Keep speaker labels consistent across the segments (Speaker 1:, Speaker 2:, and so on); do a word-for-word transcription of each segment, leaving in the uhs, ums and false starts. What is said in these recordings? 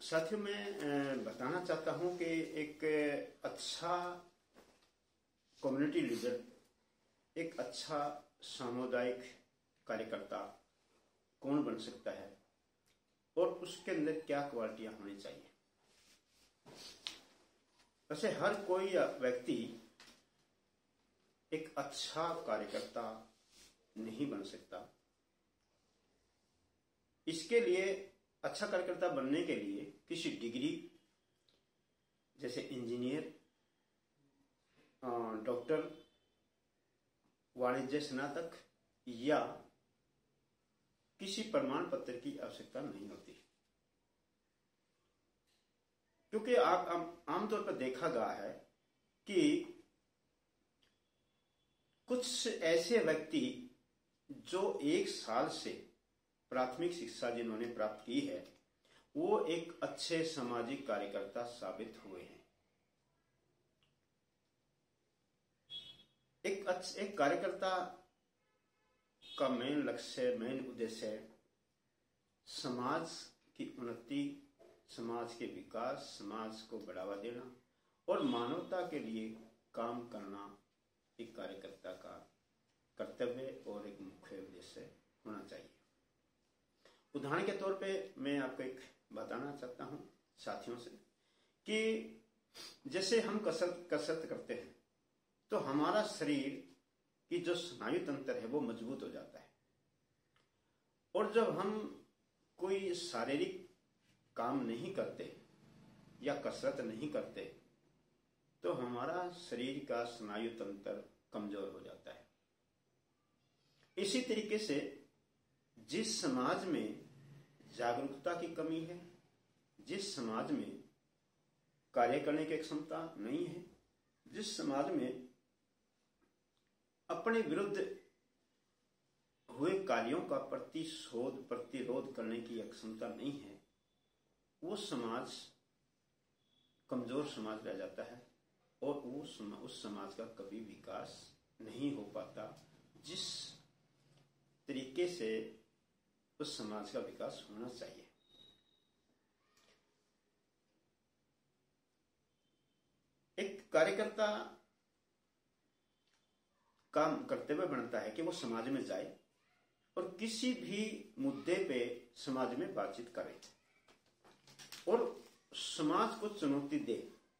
Speaker 1: साथियों, मैं बताना चाहता हूं कि एक अच्छा कम्युनिटी लीडर, एक अच्छा सामुदायिक कार्यकर्ता कौन बन सकता है और उसके अंदर क्या क्वालिटियां होनी चाहिए। वैसे हर कोई व्यक्ति एक अच्छा कार्यकर्ता नहीं बन सकता। इसके लिए अच्छा कार्यकर्ता बनने के लिए किसी डिग्री जैसे इंजीनियर, डॉक्टर, वाणिज्य स्नातक या किसी प्रमाण पत्र की आवश्यकता नहीं होती, क्योंकि आप आमतौर पर देखा गया है कि कुछ ऐसे व्यक्ति जो एक साल से प्राथमिक शिक्षा जिन्होंने प्राप्त की है वो एक अच्छे सामाजिक कार्यकर्ता साबित हुए हैं। एक अच्छे एक कार्यकर्ता का मेन लक्ष्य, मेन उद्देश्य समाज की उन्नति, समाज के विकास, समाज को बढ़ावा देना और मानवता के लिए काम करना एक कार्यकर्ता का कर्तव्य और एक मुख्य उद्देश्य होना चाहिए। उदाहरण के तौर पे मैं आपको एक बताना चाहता हूं साथियों से कि जैसे हम कसरत कसरत करते हैं तो हमारा शरीर की जो स्नायु तंत्र है वो मजबूत हो जाता है, और जब हम कोई शारीरिक काम नहीं करते या कसरत नहीं करते तो हमारा शरीर का स्नायु तंत्र कमजोर हो जाता है। इसी तरीके से जिस समाज में जागरूकता की कमी है, जिस समाज में कार्य करने की क्षमता नहीं है, जिस समाज में अपने विरुद्ध हुए कार्यों का प्रतिशोध प्रतिरोध करने की क्षमता नहीं है, वो समाज कमजोर समाज रह जाता है और वो समा, उस समाज का कभी विकास नहीं हो पाता जिस तरीके से उस समाज का विकास होना चाहिए। एक कार्यकर्ता काम कर्तव्य बनता है कि वो समाज में जाए और किसी भी मुद्दे पे समाज में बातचीत करे और समाज को चुनौती दे,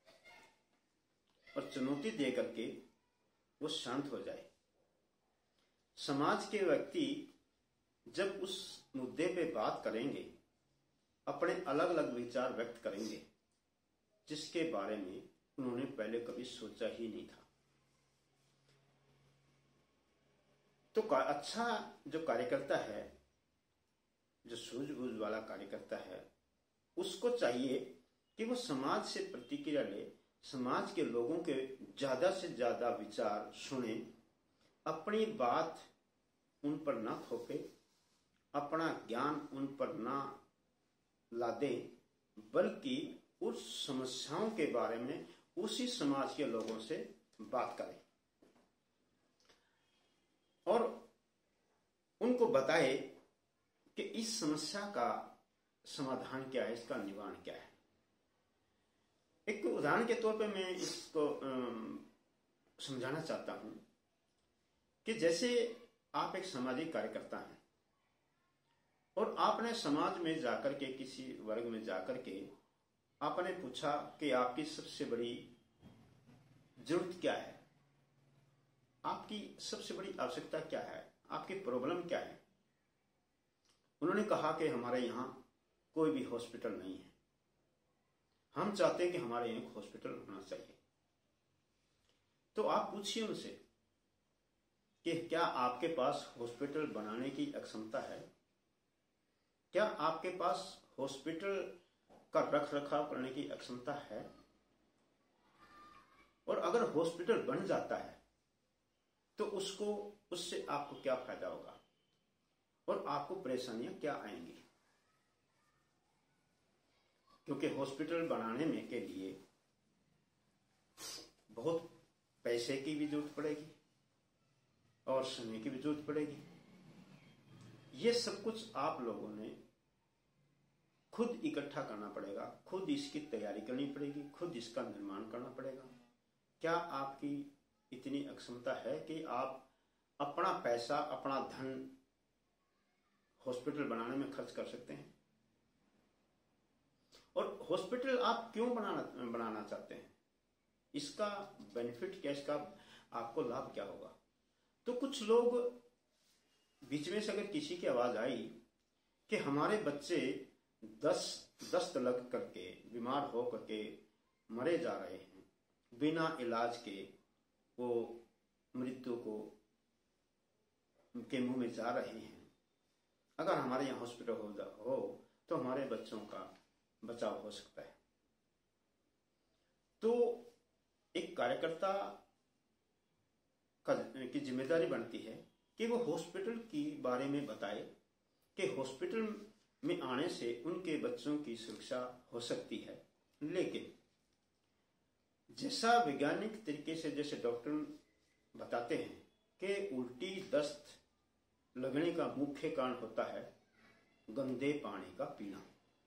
Speaker 1: और चुनौती दे करके वो शांत हो जाए। समाज के व्यक्ति जब उस मुद्दे पे बात करेंगे, अपने अलग अलग विचार व्यक्त करेंगे जिसके बारे में उन्होंने पहले कभी सोचा ही नहीं था, तो अच्छा जो कार्यकर्ता है, जो सूझबूझ वाला कार्यकर्ता है, उसको चाहिए कि वो समाज से प्रतिक्रिया ले, समाज के लोगों के ज्यादा से ज्यादा विचार सुने, अपनी बात उन पर ना थोपे, अपना ज्ञान उन पर ना लादे, बल्कि उस समस्याओं के बारे में उसी समाज के लोगों से बात करें और उनको बताए कि इस समस्या का समाधान क्या है, इसका निवारण क्या है। एक उदाहरण के तौर पे मैं इसको समझाना चाहता हूं कि जैसे आप एक सामाजिक कार्यकर्ता हैं और आपने समाज में जाकर के, किसी वर्ग में जाकर के आपने पूछा कि आपकी सबसे बड़ी जरूरत क्या है, आपकी सबसे बड़ी आवश्यकता क्या है, आपकी प्रॉब्लम क्या है। उन्होंने कहा कि हमारे यहां कोई भी हॉस्पिटल नहीं है, हम चाहते हैं कि हमारे यहां एक हॉस्पिटल होना चाहिए। तो आप पूछिए उनसे कि क्या आपके पास हॉस्पिटल बनाने की क्षमता है, क्या आपके पास हॉस्पिटल का रख रखाव करने की क्षमता है, और अगर हॉस्पिटल बन जाता है तो उसको उससे आपको क्या फायदा होगा और आपको परेशानियां क्या आएंगी। क्योंकि हॉस्पिटल बनाने में के लिए बहुत पैसे की भी जरूरत पड़ेगी और समय की भी जरूरत पड़ेगी। ये सब कुछ आप लोगों ने खुद इकट्ठा करना पड़ेगा, खुद इसकी तैयारी करनी पड़ेगी, खुद इसका निर्माण करना पड़ेगा। क्या आपकी इतनी अक्षमता है कि आप अपना पैसा, अपना धन हॉस्पिटल बनाने में खर्च कर सकते हैं? और हॉस्पिटल आप क्यों बनाना बनाना चाहते हैं? इसका बेनिफिट क्या, इसका आपको लाभ क्या होगा? तो कुछ लोग बीच में से अगर किसी की आवाज आई कि हमारे बच्चे दस दस्त लग करके, बीमार हो करके मरे जा रहे हैं, बिना इलाज के वो मृत्यु को के मुंह में जा रहे हैं, अगर हमारे यहाँ हॉस्पिटल हो जा हो तो हमारे बच्चों का बचाव हो सकता है। तो एक कार्यकर्ता का की जिम्मेदारी बनती है कि वो हॉस्पिटल के बारे में बताए कि हॉस्पिटल में आने से उनके बच्चों की सुरक्षा हो सकती है। लेकिन जैसा वैज्ञानिक तरीके से जैसे डॉक्टर बताते हैं कि उल्टी दस्त लगने का मुख्य कारण होता है गंदे पानी का पीना।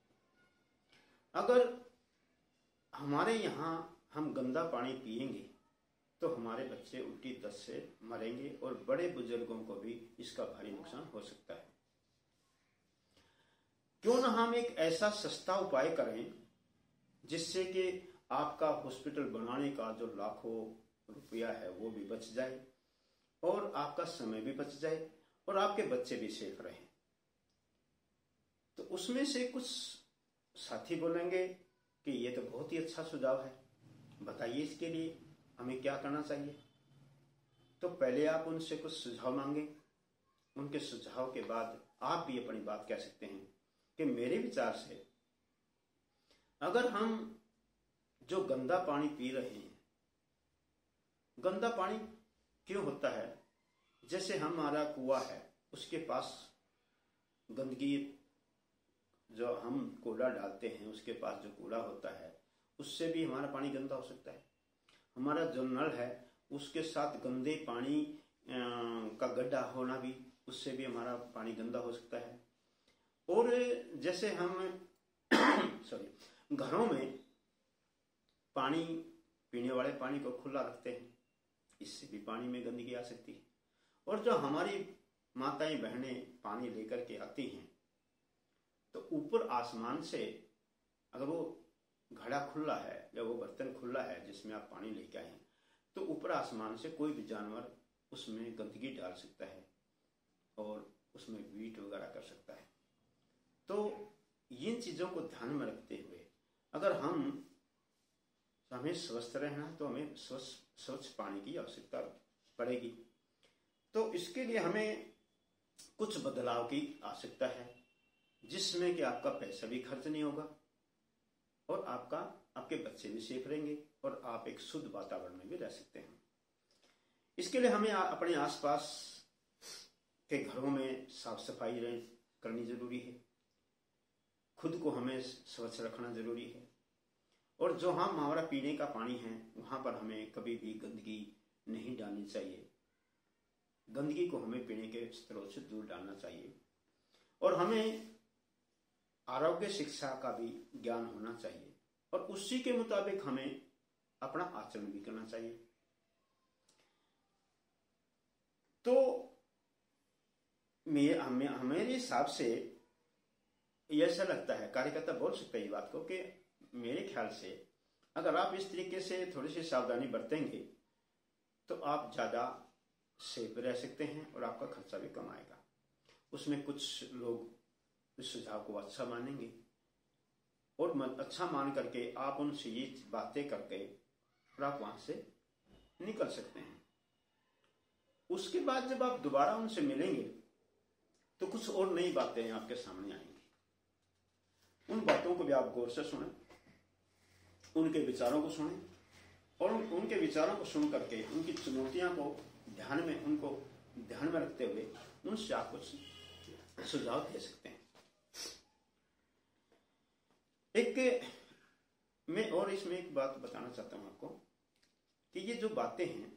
Speaker 1: अगर हमारे यहाँ हम गंदा पानी पिएंगे तो हमारे बच्चे उल्टी दस्त से मरेंगे और बड़े बुजुर्गों को भी इसका भारी नुकसान हो सकता है। क्यों ना हम एक ऐसा सस्ता उपाय करें जिससे कि आपका हॉस्पिटल बनाने का जो लाखों रुपया है वो भी बच जाए और आपका समय भी बच जाए और आपके बच्चे भी सेफ रहें। तो उसमें से कुछ साथी बोलेंगे कि ये तो बहुत ही अच्छा सुझाव है, बताइए इसके लिए हमें क्या करना चाहिए। तो पहले आप उनसे कुछ सुझाव मांगे, उनके सुझाव के बाद आप भी अपनी बात कह सकते हैं कि मेरे विचार से अगर हम जो गंदा पानी पी रहे हैं, गंदा पानी क्यों होता है? जैसे हमारा कुआं है, उसके पास गंदगी, जो हम कूड़ा डालते हैं उसके पास जो कूड़ा होता है उससे भी हमारा पानी गंदा हो सकता है। हमारा जो नल है उसके साथ गंदे पानी का गड्ढा होना भी, उससे भी हमारा पानी गंदा हो सकता है। और जैसे हम सॉरी घरों में पानी, पीने वाले पानी को खुला रखते हैं, इससे भी पानी में गंदगी आ सकती है। और जो हमारी माताएं बहनें पानी लेकर के आती हैं तो ऊपर आसमान से अगर वो घड़ा खुला है या वो बर्तन खुला है जिसमें आप पानी लेके आए हैं तो ऊपर आसमान से कोई भी जानवर उसमें गंदगी डाल सकता है और उसमें वीट वगैरह कर सकता है। तो इन चीज़ों को ध्यान में रखते हुए अगर हम हमें स्वस्थ रहना तो हमें स्वच्छ स्वच्छ पानी की आवश्यकता पड़ेगी। तो इसके लिए हमें कुछ बदलाव की आवश्यकता है जिसमें कि आपका पैसा भी खर्च नहीं होगा और आपका आपके बच्चे भी सेफ रहेंगे और आप एक शुद्ध वातावरण में भी रह सकते हैं। इसके लिए हमें अपने आसपास के घरों में साफ सफाई करनी जरूरी है, खुद को हमें स्वच्छ रखना जरूरी है और जो हम हमारा पीने का पानी है वहां पर हमें कभी भी गंदगी नहीं डालनी चाहिए। गंदगी को हमें पीने के स्रोत से दूर डालना चाहिए और हमें आरोग्य शिक्षा का भी ज्ञान होना चाहिए और उसी के मुताबिक हमें अपना आचरण भी करना चाहिए। तो मेरे हिसाब से ऐसा लगता है, कार्यकर्ता बोल सकते हैं ये बात को, कि मेरे ख्याल से अगर आप इस तरीके से थोड़ी सी सावधानी बरतेंगे तो आप ज्यादा सेफ रह सकते हैं और आपका खर्चा भी कम आएगा। उसमें कुछ लोग इस सुझाव को अच्छा मानेंगे और अच्छा मान करके आप उनसे ये बातें करके और आप वहां से निकल सकते हैं। उसके बाद जब आप दोबारा उनसे मिलेंगे तो कुछ और नई बातें आपके सामने आएंगी। उन बातों को भी आप गौर से सुनें, उनके विचारों को सुनें और उन, उनके विचारों को सुन करके उनकी चुनौतियां को ध्यान में उनको ध्यान में रखते हुए उनसे आप कुछ सुझाव दे सकते हैं। एक मैं और इसमें एक बात बताना चाहता हूं आपको कि ये जो बातें हैं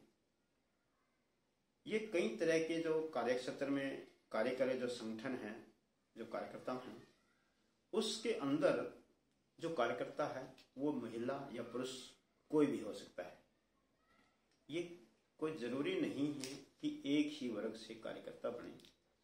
Speaker 1: ये कई तरह के जो कार्य क्षेत्र में कार्य करे जो संगठन हैं, जो कार्यकर्ता हैं, उसके अंदर जो कार्यकर्ता है वो महिला या पुरुष कोई भी हो सकता है। ये कोई जरूरी नहीं है कि एक ही वर्ग से कार्यकर्ता बने।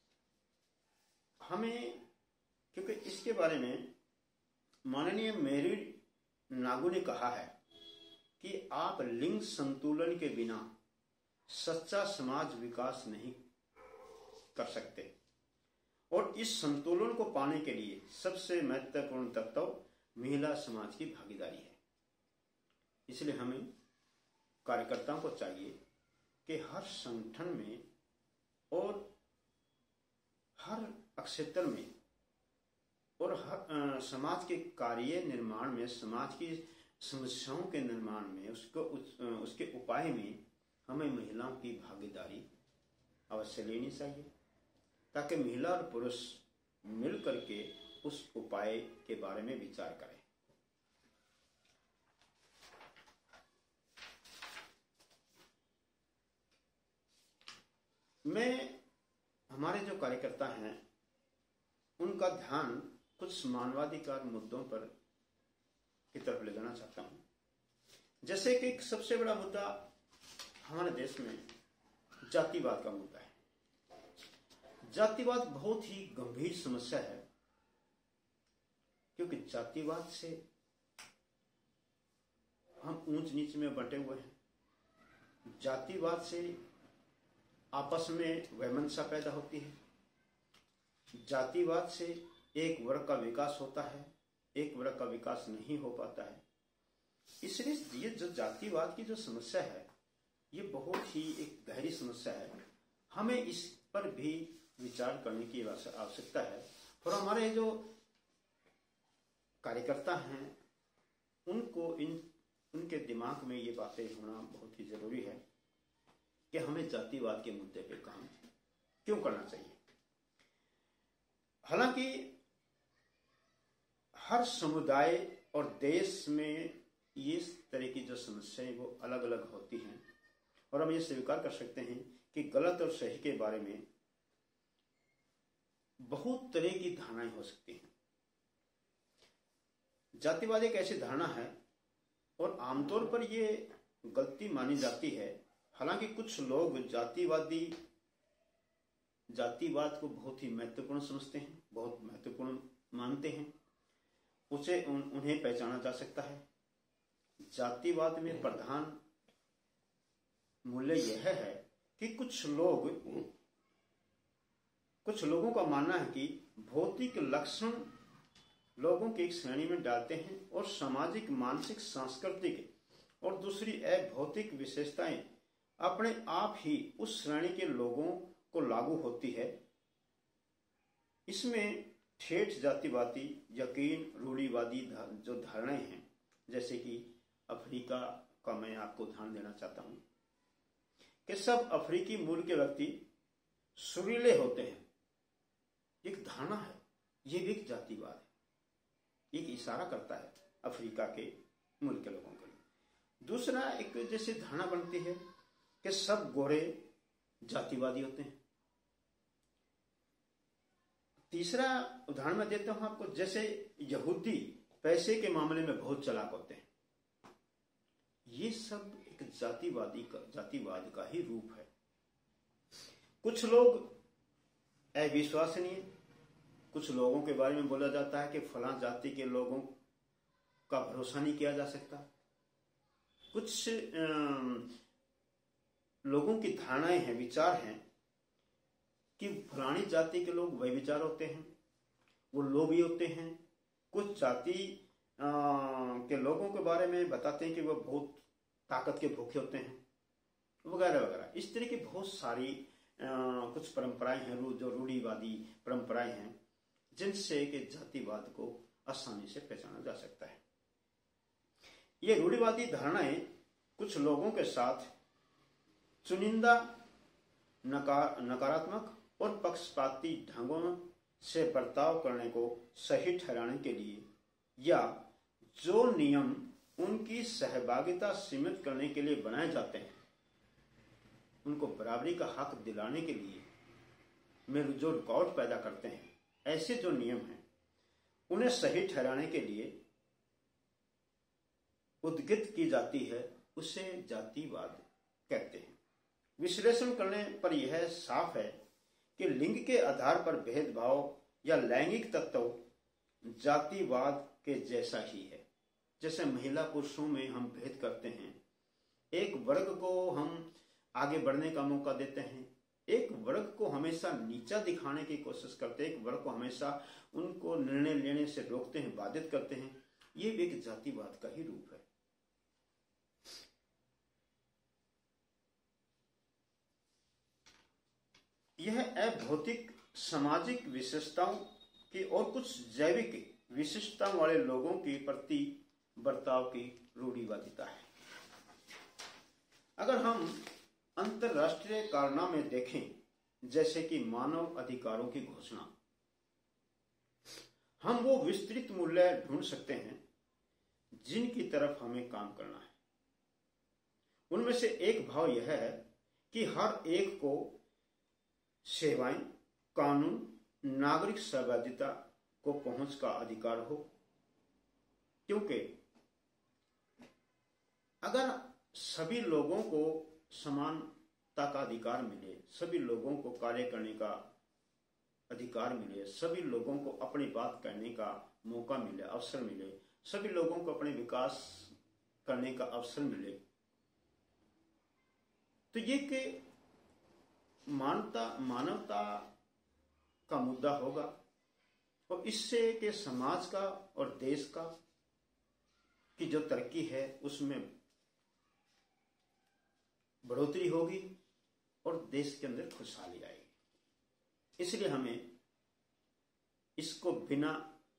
Speaker 1: हमें, क्योंकि इसके बारे में माननीय मेरी नागू ने कहा है कि आप लिंग संतुलन के बिना सच्चा समाज विकास नहीं कर सकते, और इस संतुलन को पाने के लिए सबसे महत्वपूर्ण तत्व महिला समाज की भागीदारी है। इसलिए हमें कार्यकर्ताओं को चाहिए कि हर संगठन में और हर क्षेत्र में और हर समाज के कार्य निर्माण में, समाज की समस्याओं के निर्माण में, उसको उस, उसके उपाय में हमें महिलाओं की भागीदारी अवश्य लेनी चाहिए, ताकि महिला और पुरुष मिल करके उस उपाय के बारे में विचार करें। मैं हमारे जो कार्यकर्ता हैं उनका ध्यान कुछ मानवाधिकार मुद्दों पर की तरफ ले जाना चाहता हूं। जैसे कि सबसे बड़ा मुद्दा हमारे देश में जातिवाद का मुद्दा है। जातिवाद बहुत ही गंभीर समस्या है, क्योंकि जातिवाद से हम ऊंच नीच में बंटे हुए हैं। जातिवाद से आपस में वैमनस्य पैदा होती है। जातिवाद से एक वर्ग का विकास होता है, एक वर्ग का विकास नहीं हो पाता है। इसलिए ये जो जातिवाद की जो समस्या है ये बहुत ही एक गहरी समस्या है। हमें इस पर भी विचार करने की आवश्यकता है, और हमारे जो कार्यकर्ता हैं उनको इन उनके दिमाग में ये बातें होना बहुत ही जरूरी है कि हमें जातिवाद के मुद्दे पे काम क्यों करना चाहिए। हालांकि हर समुदाय और देश में ये तरह की जो समस्याएं वो अलग अलग होती हैं, और हम ये स्वीकार कर सकते हैं कि गलत और सही के बारे में बहुत तरह की धारणाएं हो सकती हैं। जातिवाद एक ऐसी धारणा है और आमतौर पर ये गलती मानी जाती है। हालांकि कुछ लोग जातिवादी जातिवाद को बहुत ही महत्वपूर्ण समझते हैं, बहुत महत्वपूर्ण मानते हैं, उसे उन, उन्हें पहचाना जा सकता है। जातिवाद में प्रधान मूल्य यह है कि कुछ लोग कुछ लोगों का मानना है कि भौतिक लक्षण लोगों की एक श्रेणी में डालते हैं और सामाजिक, मानसिक, सांस्कृतिक और दूसरी अभौतिक विशेषताएं अपने आप ही उस श्रेणी के लोगों को लागू होती है। इसमें ठेठ जातिवादी यकीन, रूढ़िवादी जो धारणाएं हैं, जैसे कि अफ्रीका का मैं आपको उदाहरण देना चाहता हूं कि सब अफ्रीकी मूल के व्यक्ति सुरीले होते हैं। एक धारणा है, ये भी एक जातिवाद है, एक इशारा करता है अफ्रीका के मूल के लोगों के लिए। दूसरा एक जैसे धारणा बनती है कि सब गोरे जातिवादी होते हैं। तीसरा उदाहरण मैं देता हूं आपको, जैसे यहूदी पैसे के मामले में बहुत चालाक होते हैं। ये सब एक जातिवादी का जातिवाद का ही रूप है। कुछ लोग अविश्वसनीय, कुछ लोगों के बारे में बोला जाता है कि फलां जाति के लोगों का भरोसा नहीं किया जा सकता। कुछ लोगों की धारणाएं हैं, विचार हैं कि फलानी जाति के लोग वही विचार होते हैं, वो लोभी होते हैं। कुछ जाति के लोगों के बारे में बताते हैं कि वो बहुत ताकत के भूखे होते हैं, वगैरह वगैरह। इस तरह की बहुत सारी आ, कुछ परंपराएं हैं, जो रूढ़िवादी परंपराएं हैं, जिनसे कि जातिवाद को आसानी से पहचाना जा सकता है। ये रूढ़िवादी धारणाएं कुछ लोगों के साथ चुनिंदा नकार नकारात्मक और पक्षपाती ढंगों से बर्ताव करने को सही ठहराने के लिए, या जो नियम उनकी सहभागिता सीमित करने के लिए बनाए जाते हैं, उनको बराबरी का हक दिलाने के लिए में जो रुकावट पैदा करते हैं, ऐसे जो नियम हैं उन्हें सही ठहराने के लिए उद्गित की जाती है, उसे जातिवाद कहते हैं। विश्लेषण करने पर यह साफ है कि लिंग के आधार पर भेदभाव या लैंगिक तत्व जातिवाद के जैसा ही है। जैसे महिला पुरुषों में हम भेद करते हैं, एक वर्ग को हम आगे बढ़ने का मौका देते हैं, एक वर्ग को हमेशा नीचा दिखाने की कोशिश करते हैं, एक वर्ग को हमेशा उनको निर्णय लेने से रोकते हैं, बाधित करते हैं। ये भी एक जातिवाद का ही रूप है। यह अभौतिक सामाजिक विशेषताओं की और कुछ जैविक विशिष्टताओं वाले लोगों के प्रति बर्ताव की रूढ़िवादिता है। अगर हम अंतरराष्ट्रीय कारनामे देखें, जैसे कि मानव अधिकारों की घोषणा, हम वो विस्तृत मूल्य ढूंढ सकते हैं जिनकी तरफ हमें काम करना है। उनमें से एक भाव यह है कि हर एक को सेवाएं, कानून, नागरिक सहभागिता को पहुंच का अधिकार हो, क्योंकि अगर सभी लोगों को समानता का अधिकार मिले, सभी लोगों को कार्य करने का अधिकार मिले, सभी लोगों को अपनी बात कहने का मौका मिले, अवसर मिले, सभी लोगों को अपने विकास करने का अवसर मिले, तो ये कि मानवता मानवता का मुद्दा होगा और इससे के समाज का और देश का की जो तरक्की है उसमें बढ़ोतरी होगी और देश के अंदर खुशहाली आएगी। इसलिए हमें इसको बिना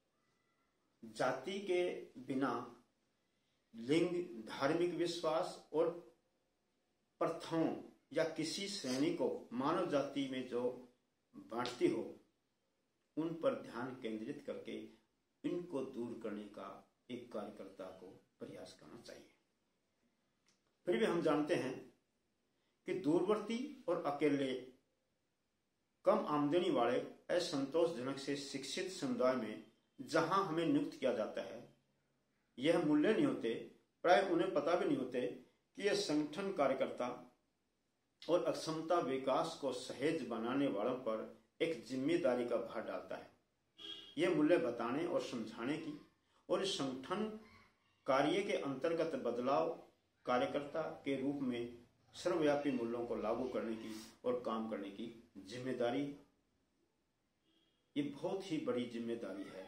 Speaker 1: जाति के, बिना लिंग, धार्मिक विश्वास और प्रथाओं या किसी श्रेणी को मानव जाति में जो बांटती हो, उन पर ध्यान केंद्रित करके इनको दूर करने का एक कार्यकर्ता को प्रयास करना चाहिए। फिर भी हम जानते हैं कि दूरवर्ती और अकेले, कम आमदनी वाले, असंतोषजनक से शिक्षित समुदाय में जहां हमें नियुक्त किया जाता है, यह मूल्य नहीं होते, प्राय उन्हें पता भी नहीं होते कि यह संगठन कार्यकर्ता और अक्षमता विकास को सहज बनाने वालों पर एक जिम्मेदारी का भार डालता है। यह मूल्य बताने और समझाने की और इस संगठन कार्य के अंतर्गत बदलाव कार्यकर्ता के रूप में सर्वव्यापी मूल्यों को लागू करने की और काम करने की जिम्मेदारी, ये बहुत ही बड़ी जिम्मेदारी है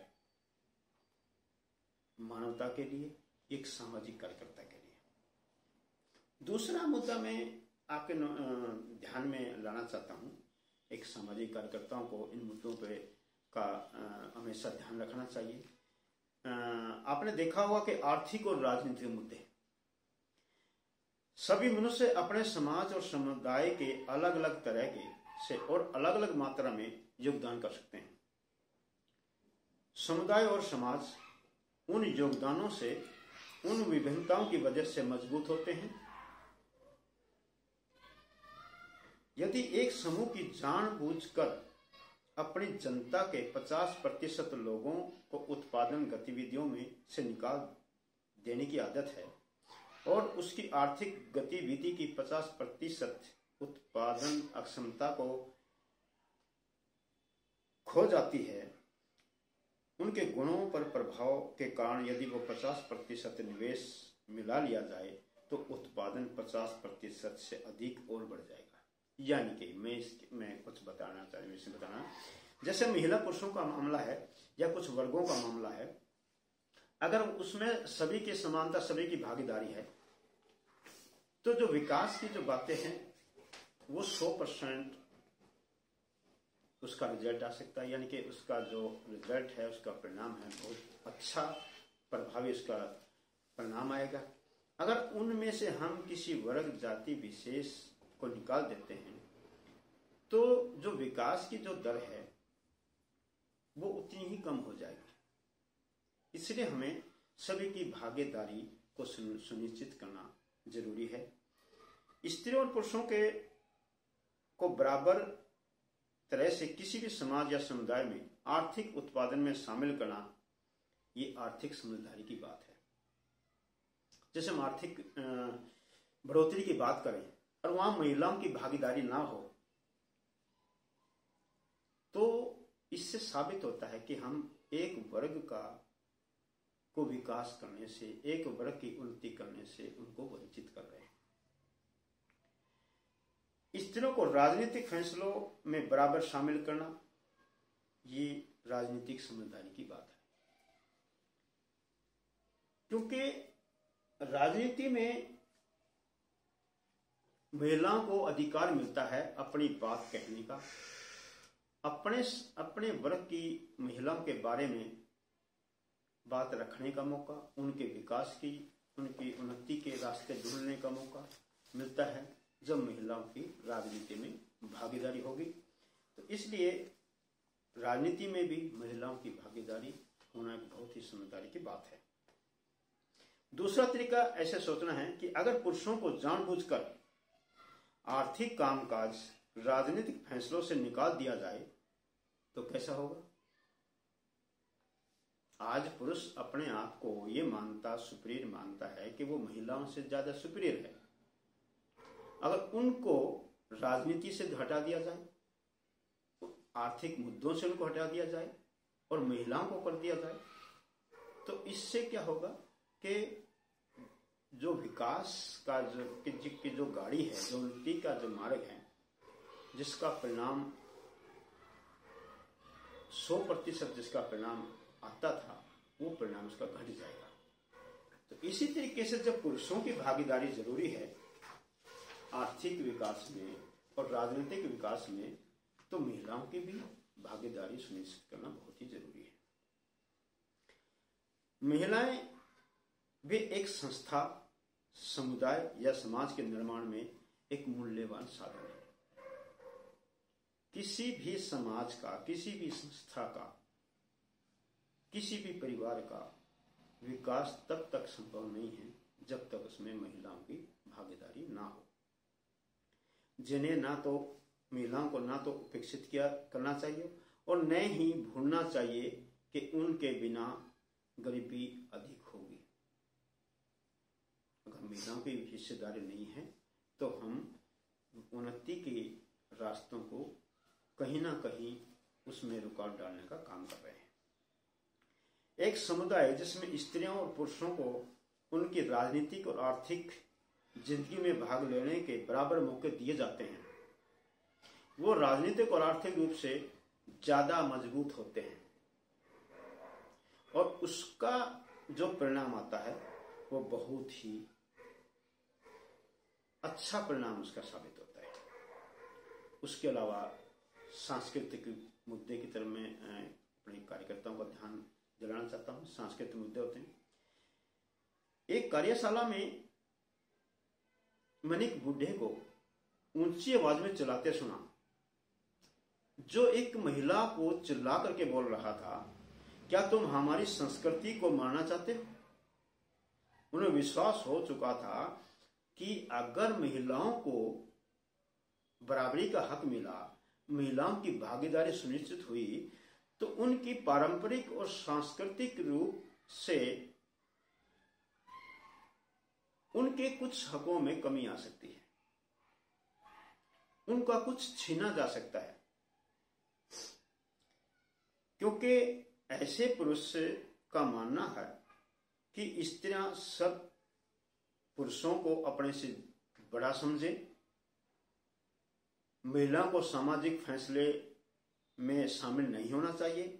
Speaker 1: मानवता के लिए, एक सामाजिक कार्यकर्ता के लिए। दूसरा मुद्दा मैं आपके ध्यान में लाना चाहता हूं, एक सामाजिक कार्यकर्ताओं को इन मुद्दों पे का हमेशा ध्यान रखना चाहिए। आपने देखा होगा कि आर्थिक और राजनीतिक मुद्दे, सभी मनुष्य अपने समाज और समुदाय के अलग अलग तरह के से और अलग अलग मात्रा में योगदान कर सकते हैं। समुदाय और समाज उन योगदानों से, उन विभिन्नताओं की वजह से मजबूत होते हैं। यदि एक समूह की जानबूझकर अपनी जनता के पचास प्रतिशत लोगों को उत्पादन गतिविधियों में से निकाल देने की आदत है और उसकी आर्थिक गतिविधि की पचास प्रतिशत उत्पादन अक्षमता को खो जाती है, उनके गुणों पर प्रभाव के कारण यदि वो पचास प्रतिशत निवेश मिला लिया जाए तो उत्पादन पचास प्रतिशत से अधिक और बढ़ जाएगा। यानी कि मैं इसके मैं कुछ बताना चाहिए इसे बताना जैसे महिला पुरुषों का मामला है या कुछ वर्गों का मामला है, अगर उसमें सभी की समानता, सभी की भागीदारी है, तो जो विकास की जो बातें हैं वो सौ परसेंट उसका रिजल्ट आ सकता है। यानी कि उसका जो रिजल्ट है, उसका परिणाम है, बहुत अच्छा प्रभावी उसका परिणाम आएगा। अगर उनमें से हम किसी वर्ग, जाति विशेष को निकाल देते हैं तो जो विकास की जो दर है वो उतनी ही कम हो जाएगी। इसलिए हमें सभी की भागीदारी को सुनिश्चित करना जरूरी है। स्त्रियों और पुरुषों के को बराबर तरह से किसी भी समाज या समुदाय में आर्थिक उत्पादन में शामिल करना ये आर्थिक समझदारी की बात है। जैसे हम आर्थिक बढ़ोतरी की बात करें और वहां महिलाओं की भागीदारी ना हो, तो इससे साबित होता है कि हम एक वर्ग का को विकास करने से, एक वर्ग की उन्नति करने से उनको वंचित कर रहे हैं। स्त्रियों को राजनीतिक फैसलों में बराबर शामिल करना, ये राजनीतिक समझदारी की बात है। क्योंकि राजनीति में महिलाओं को अधिकार मिलता है अपनी बात कहने का, अपने अपने वर्ग की महिलाओं के बारे में बात रखने का मौका, उनके विकास की, उनकी उन्नति के रास्ते ढूंढने का मौका मिलता है जब महिलाओं की राजनीति में भागीदारी होगी। तो इसलिए राजनीति में भी महिलाओं की भागीदारी होना एक बहुत ही समझदारी की बात है। दूसरा तरीका ऐसे सोचना है कि अगर पुरुषों को जानबूझकर आर्थिक कामकाज राजनीतिक फैसलों से निकाल दिया जाए तो कैसा होगा। आज पुरुष अपने आप को ये मानता, सुपीरियर मानता है कि वो महिलाओं से ज्यादा सुपीरियर है। अगर उनको राजनीति से हटा दिया जाए, आर्थिक मुद्दों से उनको हटा दिया जाए और महिलाओं को कर दिया जाए, तो इससे क्या होगा कि जो विकास का जो की जो गाड़ी है, जो उन्नति का जो मार्ग है, जिसका परिणाम सौ प्रतिशत जिसका परिणाम आता था, वो परिणाम उसका घट जाएगा। तो इसी तरीके से जब पुरुषों की भागीदारी जरूरी है आर्थिक विकास में और राजनीतिक विकास में, तो महिलाओं की भी भागीदारी सुनिश्चित करना बहुत ही जरूरी है। महिलाएं वे एक संस्था, समुदाय या समाज के निर्माण में एक मूल्यवान साधन है। किसी भी समाज का, किसी भी संस्था का, किसी भी परिवार का विकास तब तक संभव नहीं है जब तक उसमें महिलाओं की भागीदारी ना हो। जिन्हें ना तो महिलाओं को ना तो उपेक्षित किया करना चाहिए और न ही भूलना चाहिए कि उनके बिना गरीबी अधिक होगी। अगर महिलाओं की हिस्सेदारी नहीं है तो हम उन्नति के रास्तों को कहीं ना कहीं उसमें रुकावट डालने का काम कर रहे हैं। एक समुदाय जिसमें स्त्रियों और पुरुषों को उनकी राजनीतिक और आर्थिक जिंदगी में भाग लेने के बराबर मौके दिए जाते हैं, वो राजनीतिक और आर्थिक रूप से ज्यादा मजबूत होते हैं और उसका जो परिणाम आता है वो बहुत ही अच्छा परिणाम उसका साबित होता है। उसके अलावा सांस्कृतिक मुद्दे की तरफ मैं अपने कार्यकर्ताओं का ध्यान दिलाना चाहता हूं। सांस्कृतिक मुद्दे होते हैं। एक कार्यशाला में मैंने एक बूढ़े को ऊंची आवाज में चिल्लाते सुना, जो एक महिला को चिल्ला करके बोल रहा था, क्या तुम हमारी संस्कृति को मारना चाहते हो। उन्हें विश्वास हो चुका था कि अगर महिलाओं को बराबरी का हक मिला, महिलाओं की भागीदारी सुनिश्चित हुई, तो उनकी पारंपरिक और सांस्कृतिक रूप से उनके कुछ हकों में कमी आ सकती है, उनका कुछ छीना जा सकता है। क्योंकि ऐसे पुरुष का मानना है कि स्त्रियां सब पुरुषों को अपने से बड़ा समझे, महिलाओं को सामाजिक फैसले में शामिल नहीं होना चाहिए।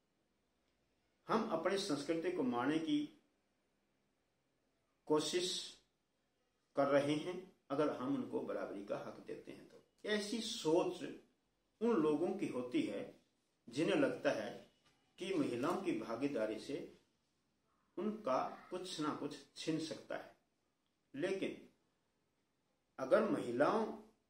Speaker 1: हम अपनी संस्कृति को मारने की कोशिश कर रहे हैं अगर हम उनको बराबरी का हक देते हैं तो। ऐसी सोच उन लोगों की होती है जिन्हें लगता है कि महिलाओं की भागीदारी से उनका कुछ ना कुछ छिन सकता है। लेकिन अगर महिलाओं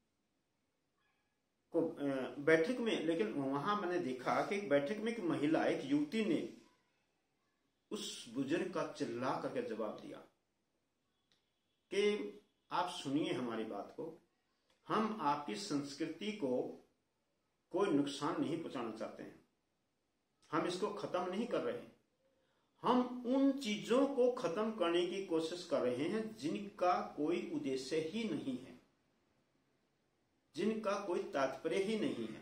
Speaker 1: को बैठक में, लेकिन वहां मैंने देखा कि एक बैठक में एक महिला, एक युवती ने उस बुजुर्ग का चिल्ला करके जवाब दिया कि आप सुनिए हमारी बात को, हम आपकी संस्कृति को कोई नुकसान नहीं पहुंचाना चाहते हैं, हम इसको खत्म नहीं कर रहे हैं, हम उन चीजों को खत्म करने की कोशिश कर रहे हैं जिनका कोई उद्देश्य ही नहीं है, जिनका कोई तात्पर्य ही नहीं है,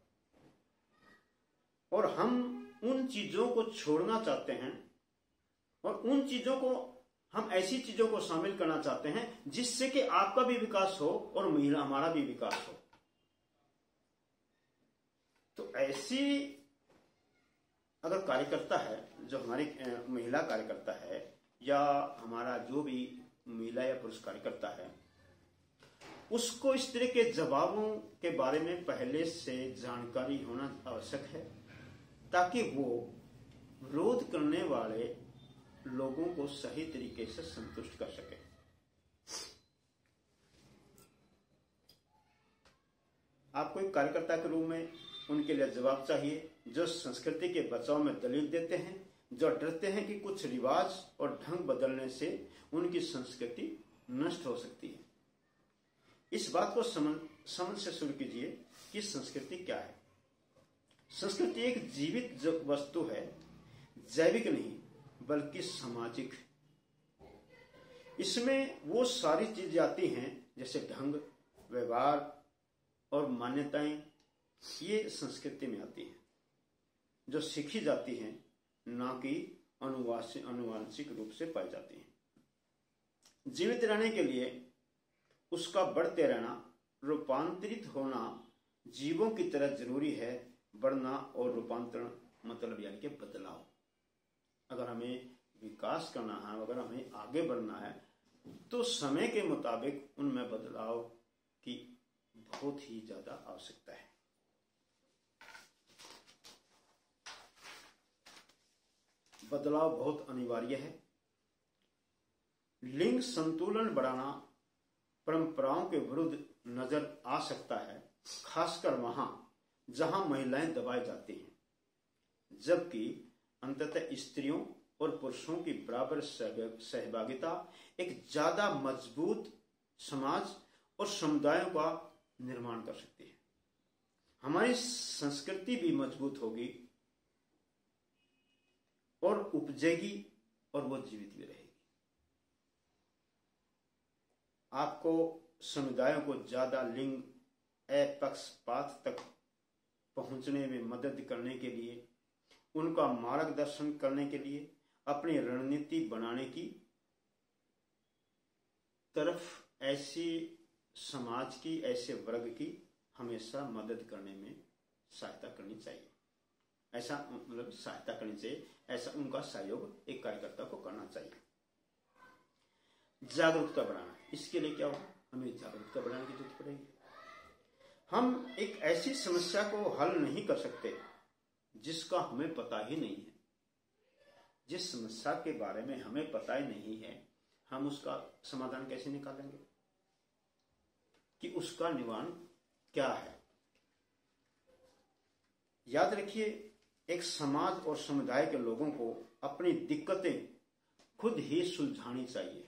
Speaker 1: और हम उन चीजों को छोड़ना चाहते हैं और उन चीजों को हम ऐसी चीजों को शामिल करना चाहते हैं जिससे कि आपका भी विकास हो और महिला हमारा भी विकास हो। तो ऐसी अगर कार्यकर्ता है, जो हमारी महिला कार्यकर्ता है या हमारा जो भी महिला या पुरुष कार्यकर्ता है, उसको इस तरह के जवाबों के बारे में पहले से जानकारी होना आवश्यक है, ताकि वो विरोध करने वाले लोगों को सही तरीके से संतुष्ट कर सके। आपको एक कार्यकर्ता के रूप में उनके लिए जवाब चाहिए जो संस्कृति के बचाव में दलील देते हैं, जो डरते हैं कि कुछ रिवाज और ढंग बदलने से उनकी संस्कृति नष्ट हो सकती है। इस बात को समझ समझ से शुरू कीजिए कि संस्कृति क्या है। संस्कृति एक जीवित वस्तु है, जैविक नहीं बल्कि सामाजिक। इसमें वो सारी चीजें आती हैं जैसे ढंग, व्यवहार और मान्यताएं, ये संस्कृति में आती हैं जो सीखी जाती हैं, ना कि अनुवांशिक अनुवांशिक रूप से पाई जाती हैं। जीवित रहने के लिए उसका बढ़ते रहना, रूपांतरित होना जीवों की तरह जरूरी है। बढ़ना और रूपांतरण मतलब यानी कि बदलाव। अगर हमें विकास करना है, अगर हमें आगे बढ़ना है, तो समय के मुताबिक उनमें बदलाव की बहुत ही ज्यादा आवश्यकता है। बदलाव बहुत अनिवार्य है। लिंग संतुलन बढ़ाना परंपराओं के विरुद्ध नजर आ सकता है, खासकर वहां जहां महिलाएं दबाई जाती हैं, जबकि अंततः स्त्रियों और पुरुषों की बराबर सहभागिता एक ज्यादा मजबूत समाज और समुदायों का निर्माण कर सकती है। हमारी संस्कृति भी मजबूत होगी और उपजेगी और वो जीवित भी रहेगी। आपको समुदायों को ज्यादा लिंग अपक्षपात तक पहुंचने में मदद करने के लिए, उनका मार्गदर्शन करने के लिए अपनी रणनीति बनाने की तरफ ऐसी समाज की, ऐसे वर्ग की हमेशा मदद करने में सहायता करनी चाहिए। ऐसा मतलब सहायता करनी चाहिए, ऐसा उनका सहयोग एक कार्यकर्ता को करना चाहिए। जागरूकता बढ़ाना, इसके लिए क्या होगा, हमें जागरूकता बढ़ाने की जरूरत पड़ेगी। हम एक ऐसी समस्या को हल नहीं कर सकते जिसका हमें पता ही नहीं है। जिस समस्या के बारे में हमें पता ही नहीं है, हम उसका समाधान कैसे निकालेंगे कि उसका निवारण क्या है। याद रखिए, एक समाज और समुदाय के लोगों को अपनी दिक्कतें खुद ही सुलझानी चाहिए।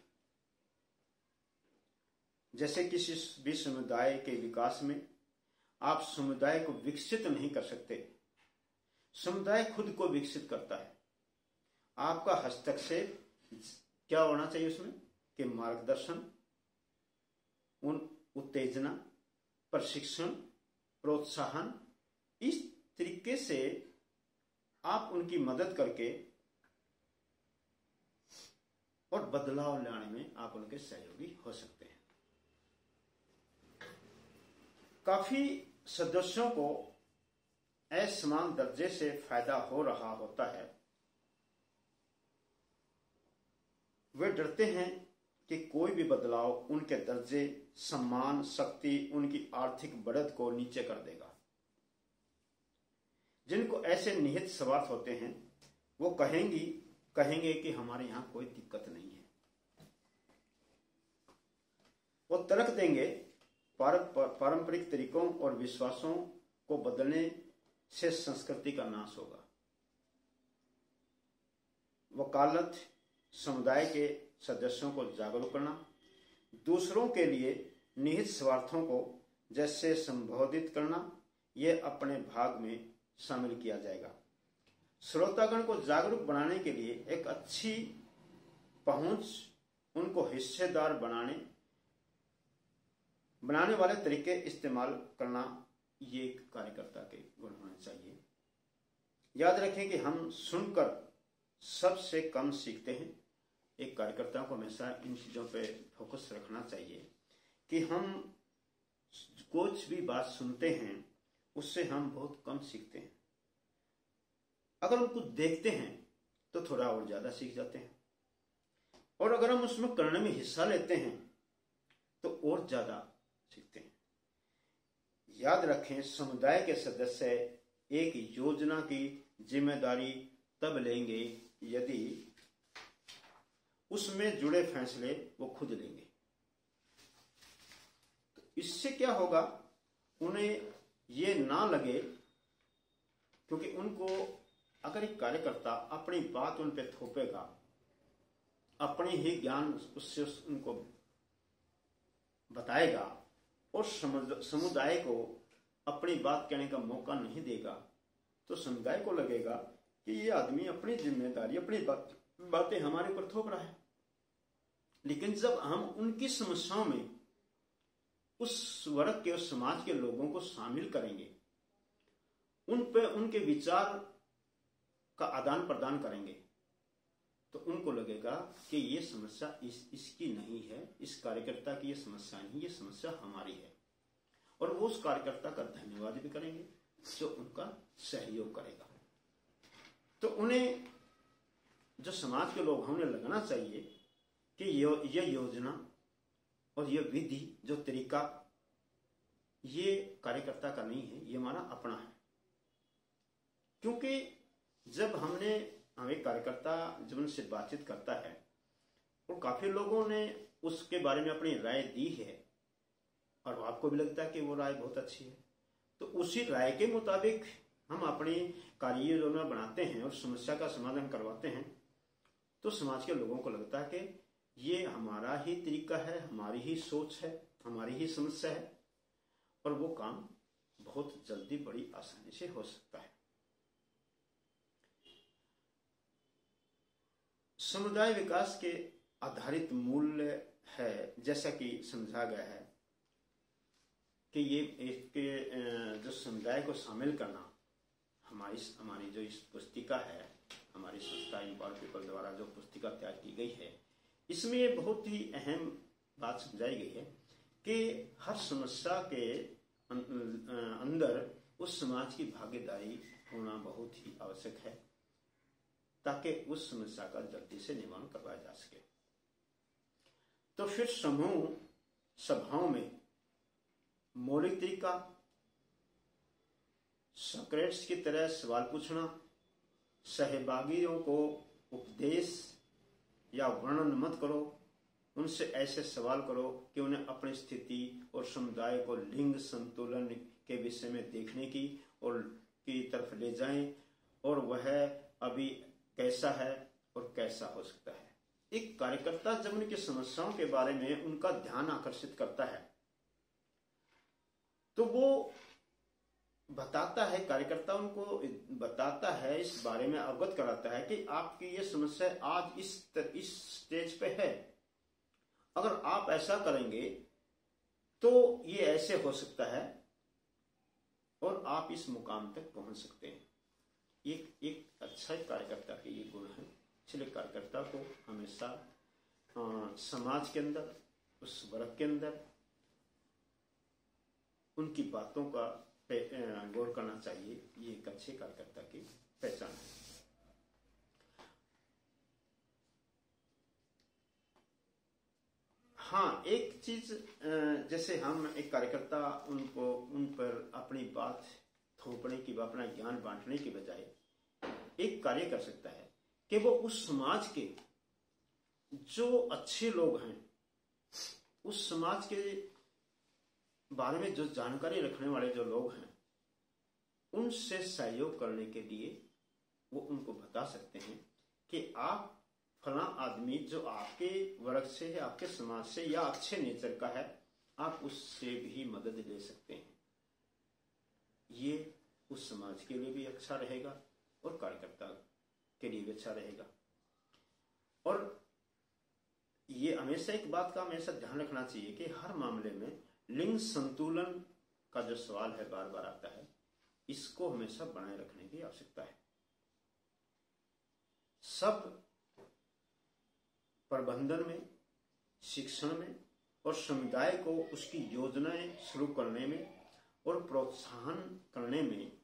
Speaker 1: जैसे किसी भी समुदाय के विकास में आप समुदाय को विकसित नहीं कर सकते, समुदाय खुद को विकसित करता है। आपका हस्तक्षेप क्या होना चाहिए उसमें कि मार्गदर्शन, उन उत्तेजना, प्रशिक्षण, प्रोत्साहन, इस तरीके से आप उनकी मदद करके और बदलाव लाने में आप उनके सहयोगी हो सकते हैं। काफी सदस्यों को असमान दर्जे से फायदा हो रहा होता है। वे डरते हैं कि कोई भी बदलाव उनके दर्जे, सम्मान, शक्ति, उनकी आर्थिक बढ़त को नीचे कर देगा। जिनको ऐसे निहित स्वार्थ होते हैं वो कहेंगी कहेंगे कि हमारे यहां कोई दिक्कत नहीं है। वो तर्क देंगे पारंपरिक तरीकों और विश्वासों को बदलने से संस्कृति का नाश होगा। वकालत, समुदाय के सदस्यों को जागरूक करना, दूसरों के लिए निहित स्वार्थों को जैसे संबोधित करना, यह अपने भाग में शामिल किया जाएगा। श्रोतागण को जागरूक बनाने के लिए एक अच्छी पहुंच, उनको हिस्सेदार बनाने बनाने वाले तरीके इस्तेमाल करना, ये कार्यकर्ता के गुण होने चाहिए। याद रखें कि हम सुनकर सबसे कम सीखते हैं। एक कार्यकर्ता को हमेशा इन चीजों पे फोकस रखना चाहिए कि हम कुछ भी बात सुनते हैं उससे हम बहुत कम सीखते हैं। अगर हम कुछ देखते हैं तो थोड़ा और ज्यादा सीख जाते हैं, और अगर हम उसमें करने में हिस्सा लेते हैं तो और ज्यादा सीखते हैं। याद रखें, समुदाय के सदस्य एक योजना की जिम्मेदारी तब लेंगे यदि उसमें जुड़े फैसले वो खुद लेंगे। तो इससे क्या होगा, उन्हें ये ना लगे, क्योंकि उनको अगर एक कार्यकर्ता अपनी बात उन पे थोपेगा, अपने ही ज्ञान उससे उनको बताएगा और समुदाय को अपनी बात कहने का मौका नहीं देगा, तो समुदाय को लगेगा कि ये आदमी अपनी जिम्मेदारी, अपनी बात बातें हमारे ऊपर थोप रहा है। लेकिन जब हम उनकी समस्याओं में उस वर्ग के, उस समाज के लोगों को शामिल करेंगे, उन पे उनके विचार का आदान प्रदान करेंगे, तो उनको लगेगा कि ये समस्या इस इसकी नहीं है, इस कार्यकर्ता की ये समस्या नहीं, ये समस्या हमारी है। और वो उस कार्यकर्ता का धन्यवाद भी करेंगे जो उनका सहयोग करेगा। तो उन्हें, जो समाज के लोग हैं, उन्हें लगना चाहिए कि ये योजना और ये विधि, जो तरीका, ये कार्यकर्ता का नहीं है, ये हमारा अपना है। क्योंकि जब हमने हमें कार्यकर्ता जब उनसे बातचीत करता है और काफी लोगों ने उसके बारे में अपनी राय दी है और आपको भी लगता है कि वो राय बहुत अच्छी है, तो उसी राय के मुताबिक हम अपनी कार्य योजना बनाते हैं और समस्या का समाधान करवाते हैं, तो समाज के लोगों को लगता है कि ये हमारा ही तरीका है, हमारी ही सोच है, हमारी ही समस्या है, और वो काम बहुत जल्दी बड़ी आसानी से हो सकता है। समुदाय विकास के आधारित मूल्य है, जैसा कि समझा गया है कि ये एक जो समुदाय को शामिल करना, हमारी हमारी जो इस पुस्तिका है, हमारी संस्था एम्पावर पीपल द्वारा जो पुस्तिका तैयार की गई है, इसमें बहुत ही अहम बात समझाई गई है कि हर समस्या के अंदर उस समाज की भागीदारी होना बहुत ही आवश्यक है, ताकि उस समस्या का जल्दी से निवारण करवाया जा सके। तो फिर समूह सभाओं में मौलिक तरीका, सोक्रेटिस की तरह सवाल पूछना, सहभागियों को उपदेश या वर्णन मत करो, उनसे ऐसे सवाल करो कि उन्हें अपनी स्थिति और समुदाय को लिंग संतुलन के विषय में देखने की और की तरफ ले जाएं, और वह अभी कैसा है और कैसा हो सकता है। एक कार्यकर्ता जब उनकी समस्याओं के बारे में उनका ध्यान आकर्षित करता है, तो वो बताता है, कार्यकर्ता उनको बताता है, इस बारे में अवगत कराता है कि आपकी ये समस्या आज इस इस स्टेज पे है, अगर आप ऐसा करेंगे तो ये ऐसे हो सकता है और आप इस मुकाम तक पहुंच सकते हैं। एक एक अच्छा कार्यकर्ता के ये गुण है। इसलिए कार्यकर्ता को हमेशा आ, समाज के अंदर, उस वर्ग के अंदर उनकी बातों का गौर करना चाहिए। ये एक अच्छे कार्यकर्ता की पहचान है। हाँ, एक चीज, जैसे हम एक कार्यकर्ता उनको उन पर अपनी बात थोपने की, अपना ज्ञान बांटने की बजाय एक कार्य कर सकता है कि वो उस समाज के जो अच्छे लोग हैं, उस समाज के बारे में जो जानकारी रखने वाले जो लोग हैं, उनसे सहयोग करने के लिए वो उनको बता सकते हैं कि आप फला आदमी जो आपके वर्ग से है, आपके समाज से या अच्छे नेचर का है, आप उससे भी मदद ले सकते हैं। ये उस समाज के लिए भी अच्छा रहेगा और कार्यकर्ता के लिए भी अच्छा रहेगा। और ये हमेशा एक बात का हमेशा ध्यान रखना चाहिए कि हर मामले में लिंग संतुलन का जो सवाल है बार बार आता है, इसको हमेशा बनाए रखने की आवश्यकता है। सब प्रबंधन में, शिक्षण में और समुदाय को उसकी योजनाएं शुरू करने में और प्रोत्साहन करने में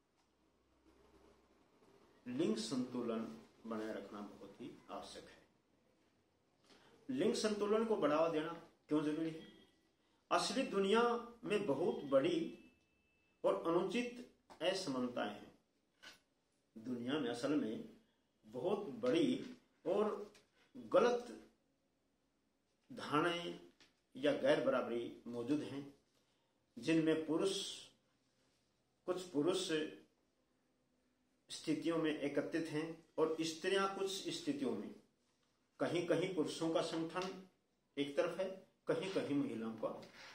Speaker 1: लिंग संतुलन बनाए रखना बहुत ही आवश्यक है। लिंग संतुलन को बढ़ावा देना क्यों जरूरी है? असली दुनिया में बहुत बड़ी और अनुचित असमानताएं हैं। दुनिया में असल में बहुत बड़ी और गलत धारणाएं या गैर बराबरी मौजूद हैं, जिनमें पुरुष कुछ पुरुष स्थितियों में एकत्रित हैं और स्त्रियां कुछ स्थितियों में। कहीं कहीं पुरुषों का संगठन एक तरफ है, कहीं कहीं महिलाओं का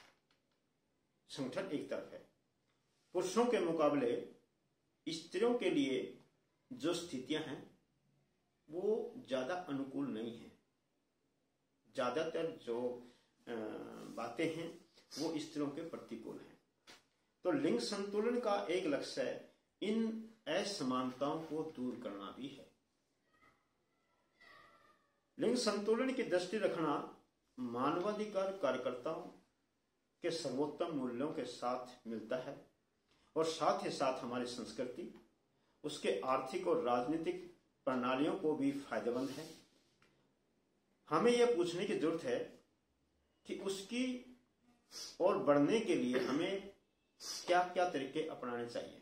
Speaker 1: संगठन एक तरफ है। पुरुषों के मुकाबले स्त्रियों के लिए जो स्थितियां हैं वो ज्यादा अनुकूल नहीं है। ज्यादातर जो बातें हैं वो स्त्रियों के प्रतिकूल हैं। तो लिंग संतुलन का एक लक्ष्य इन असमानताओं को दूर करना भी है। लिंग संतुलन की दृष्टि रखना मानवाधिकार कार्यकर्ताओं के सर्वोत्तम मूल्यों के साथ मिलता है और साथ ही साथ हमारी संस्कृति, उसके आर्थिक और राजनीतिक प्रणालियों को भी फायदेमंद है। हमें यह पूछने की जरूरत है कि उसकी ओर बढ़ने के लिए हमें क्या क्या तरीके अपनाने चाहिए,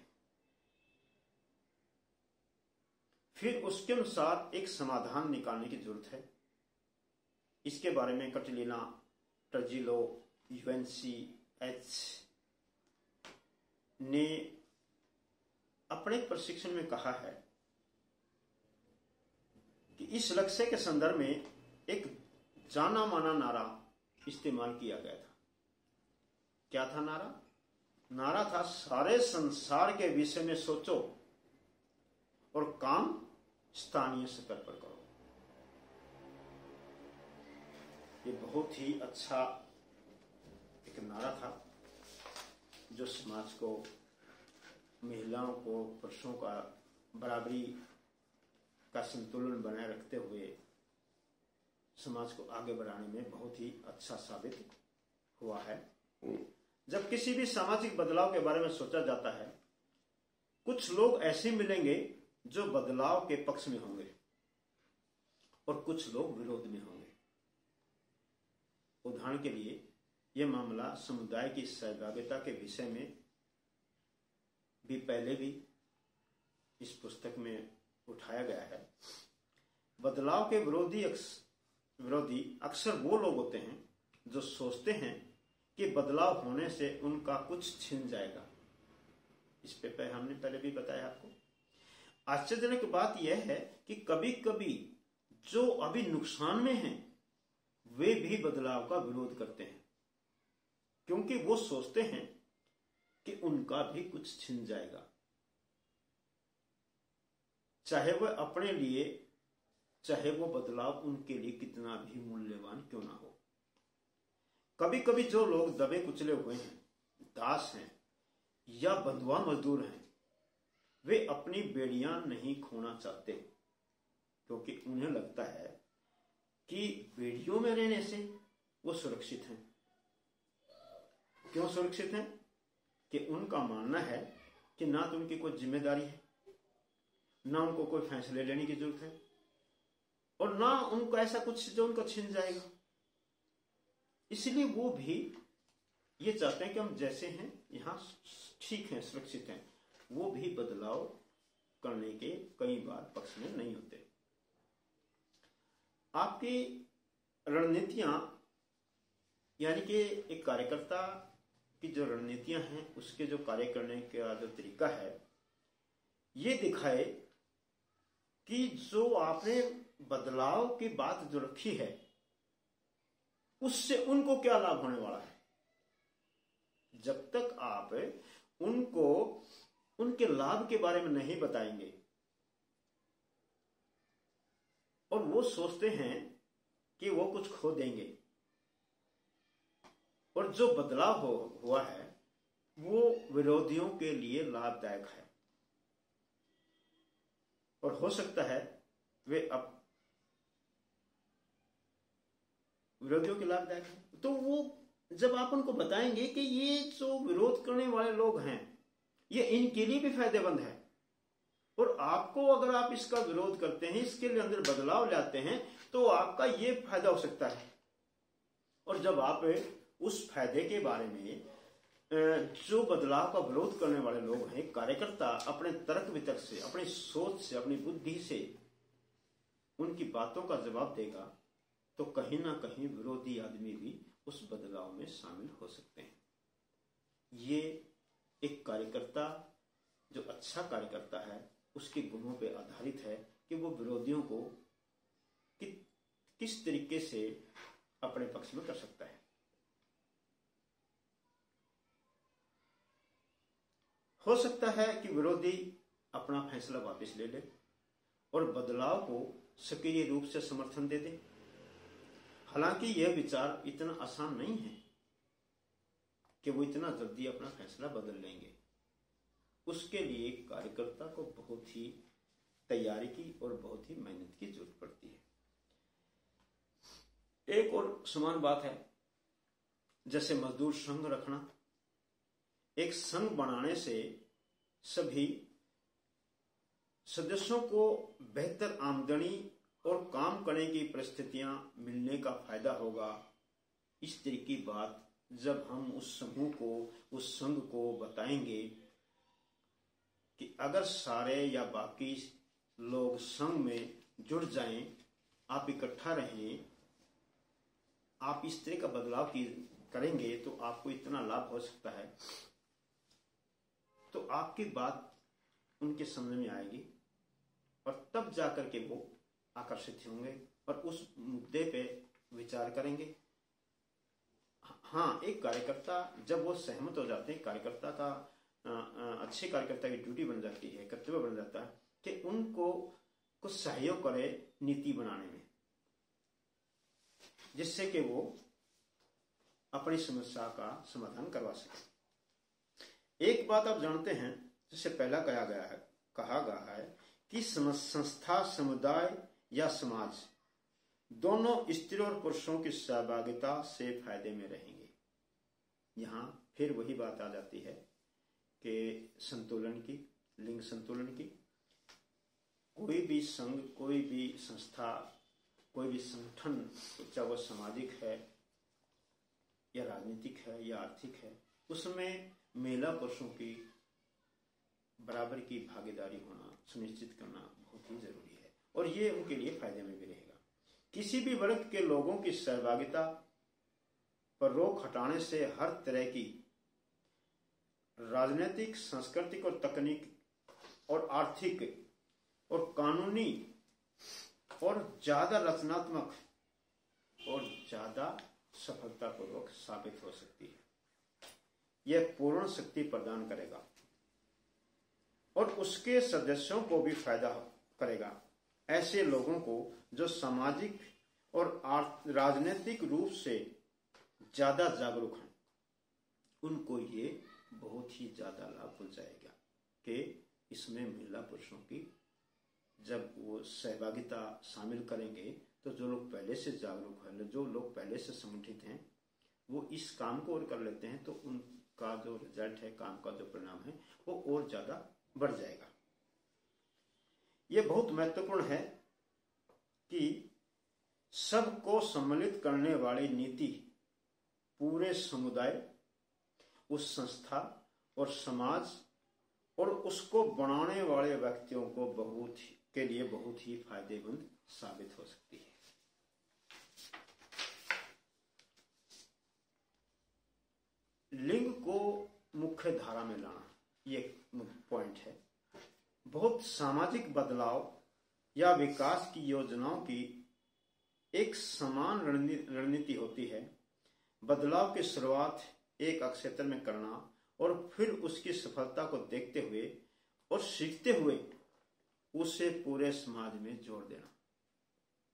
Speaker 1: फिर उसके अनुसार एक समाधान निकालने की जरूरत है। इसके बारे में कैटलीना ट्रजिलो यूएनसीएच ने अपने प्रशिक्षण में कहा है कि इस लक्ष्य के संदर्भ में एक जाना माना नारा इस्तेमाल किया गया था। क्या था नारा? नारा था, सारे संसार के विषय में सोचो और काम स्थानीय स्तर पर करो। ये बहुत ही अच्छा एक नारा था जो समाज को, महिलाओं को, पुरुषों का बराबरी का संतुलन बनाए रखते हुए समाज को आगे बढ़ाने में बहुत ही अच्छा साबित हुआ है। जब किसी भी सामाजिक बदलाव के बारे में सोचा जाता है, कुछ लोग ऐसे मिलेंगे जो बदलाव के पक्ष में होंगे और कुछ लोग विरोध में होंगे। उदाहरण के लिए यह मामला समुदाय की सहभागिता के विषय में भी पहले भी इस पुस्तक में उठाया गया है। बदलाव के विरोधी विरोधी अक्सर वो लोग होते हैं जो सोचते हैं कि बदलाव होने से उनका कुछ छिन जाएगा। इस पे पहले हमने पहले भी बताया आपको। आश्चर्यजनक बात यह है कि कभी कभी जो अभी नुकसान में हैं वे भी बदलाव का विरोध करते हैं, क्योंकि वो सोचते हैं कि उनका भी कुछ छिन जाएगा, चाहे वह अपने लिए, चाहे वो बदलाव उनके लिए कितना भी मूल्यवान क्यों ना हो। कभी कभी जो लोग दबे कुचले हुए हैं, दास हैं या बंधुआ मजदूर हैं, वे अपनी बेड़ियां नहीं खोना चाहते, क्योंकि उन्हें लगता है कि बेड़ियों में रहने से वो सुरक्षित हैं। क्यों सुरक्षित हैं? कि उनका मानना है कि ना तो उनकी कोई जिम्मेदारी है, ना उनको कोई फैसले लेने की जरूरत है, और ना उनको ऐसा कुछ जो उनको छिन जाएगा। इसलिए वो भी ये चाहते हैं कि हम जैसे हैं यहाँ ठीक हैं, सुरक्षित हैं। वो भी बदलाव करने के कई बार पक्ष में नहीं होते। आपकी रणनीतियां, यानी कि एक कार्यकर्ता की जो रणनीतियां हैं, उसके जो कार्य करने का जो तरीका है, ये दिखाए कि जो आपने बदलाव की बात जो रखी है उससे उनको क्या लाभ होने वाला है। जब तक आप उनको उनके लाभ के बारे में नहीं बताएंगे, और वो सोचते हैं कि वो कुछ खो देंगे, और जो बदलाव हो हुआ है वो विरोधियों के लिए लाभदायक है, और हो सकता है वे अब विरोधियों के लाभदायक है। तो वो जब आप उनको बताएंगे कि ये जो विरोध करने वाले लोग हैं ये इनके लिए भी फायदेमंद है, और आपको अगर आप इसका विरोध करते हैं, इसके लिए अंदर बदलाव लाते हैं, तो आपका ये फायदा हो सकता है। और जब आप उस फायदे के बारे में जो बदलाव का विरोध करने वाले लोग हैं, कार्यकर्ता अपने तर्क वितर्क से, अपनी सोच से, अपनी बुद्धि से उनकी बातों का जवाब देगा, तो कहीं ना कहीं विरोधी आदमी भी उस बदलाव में शामिल हो सकते हैं। ये एक कार्यकर्ता जो अच्छा कार्यकर्ता है उसके गुणों पे आधारित है कि वो विरोधियों को कि, किस तरीके से अपने पक्ष में कर सकता है। हो सकता है कि विरोधी अपना फैसला वापस ले ले और बदलाव को सक्रिय रूप से समर्थन दे दे। हालांकि यह विचार इतना आसान नहीं है कि वो इतना जल्दी अपना फैसला बदल लेंगे। उसके लिए कार्यकर्ता को बहुत ही तैयारी की और बहुत ही मेहनत की जरूरत पड़ती है। एक और समान बात है, जैसे मजदूर संघ रखना। एक संघ बनाने से सभी सदस्यों को बेहतर आमदनी और काम करने की परिस्थितियां मिलने का फायदा होगा। इस तरह की बात जब हम उस समूह को, उस संघ को बताएंगे कि अगर सारे या बाकी लोग संघ में जुड़ जाएं, आप इकट्ठा रहें, आप इस तरह का बदलाव की करेंगे तो आपको इतना लाभ हो सकता है, तो आपकी बात उनके समझ में आएगी और तब जाकर के वो आकर्षित होंगे और उस मुद्दे पे विचार करेंगे। हाँ, एक कार्यकर्ता जब वो सहमत हो जाते हैं, कार्यकर्ता का अच्छे कार्यकर्ता की ड्यूटी बन जाती है, कर्तव्य बन जाता है कि उनको कुछ सहयोग करे नीति बनाने में, जिससे कि वो अपनी समस्या का समाधान करवा सके। एक बात आप जानते हैं, जिसे पहला कहा गया है कहा गया है कि संस्था, समुदाय या समाज दोनों स्त्री और पुरुषों की सहभागिता से फायदे में रहेंगे। यहाँ फिर वही बात आ जाती है कि संतुलन की, लिंग संतुलन की। कोई भी संघ, कोई भी संस्था, कोई भी संगठन, चाहे वो सामाजिक है या राजनीतिक है या आर्थिक है, उसमें महिला पुरुषों की बराबर की भागीदारी होना सुनिश्चित करना बहुत ही जरूरी है, और ये उनके लिए फायदे में भी रहेगा। किसी भी वर्ग के लोगों की सहभागिता पर रोक हटाने से हर तरह की राजनीतिक, सांस्कृतिक और तकनीक और आर्थिक और कानूनी और ज्यादा रचनात्मक और ज्यादा सफलतापूर्वक साबित हो सकती है। यह पूर्ण शक्ति प्रदान करेगा और उसके सदस्यों को भी फायदा करेगा। ऐसे लोगों को जो सामाजिक और राजनीतिक रूप से ज्यादा जागरूक हैं, उनको ये बहुत ही ज्यादा लाभ पहुंचाएगा कि इसमें महिला पुरुषों की जब वो सहभागिता शामिल करेंगे, तो जो लोग पहले से जागरूक हैं, जो लोग पहले से संगठित हैं, वो इस काम को और कर लेते हैं, तो उनका जो रिजल्ट है, काम का जो परिणाम है, वो और ज्यादा बढ़ जाएगा। ये बहुत महत्वपूर्ण है कि सबको सम्मिलित करने वाली नीति पूरे समुदाय, उस संस्था और समाज और उसको बनाने वाले व्यक्तियों को बहुत ही, के लिए बहुत ही फायदेमंद साबित हो सकती है। लिंग को मुख्य धारा में लाना, ये पॉइंट है। बहुत सामाजिक बदलाव या विकास की योजनाओं की एक समान रणनीति होती है। बदलाव की शुरुआत एक क्षेत्र में करना और फिर उसकी सफलता को देखते हुए और सीखते हुए उसे पूरे समाज में जोड़ देना।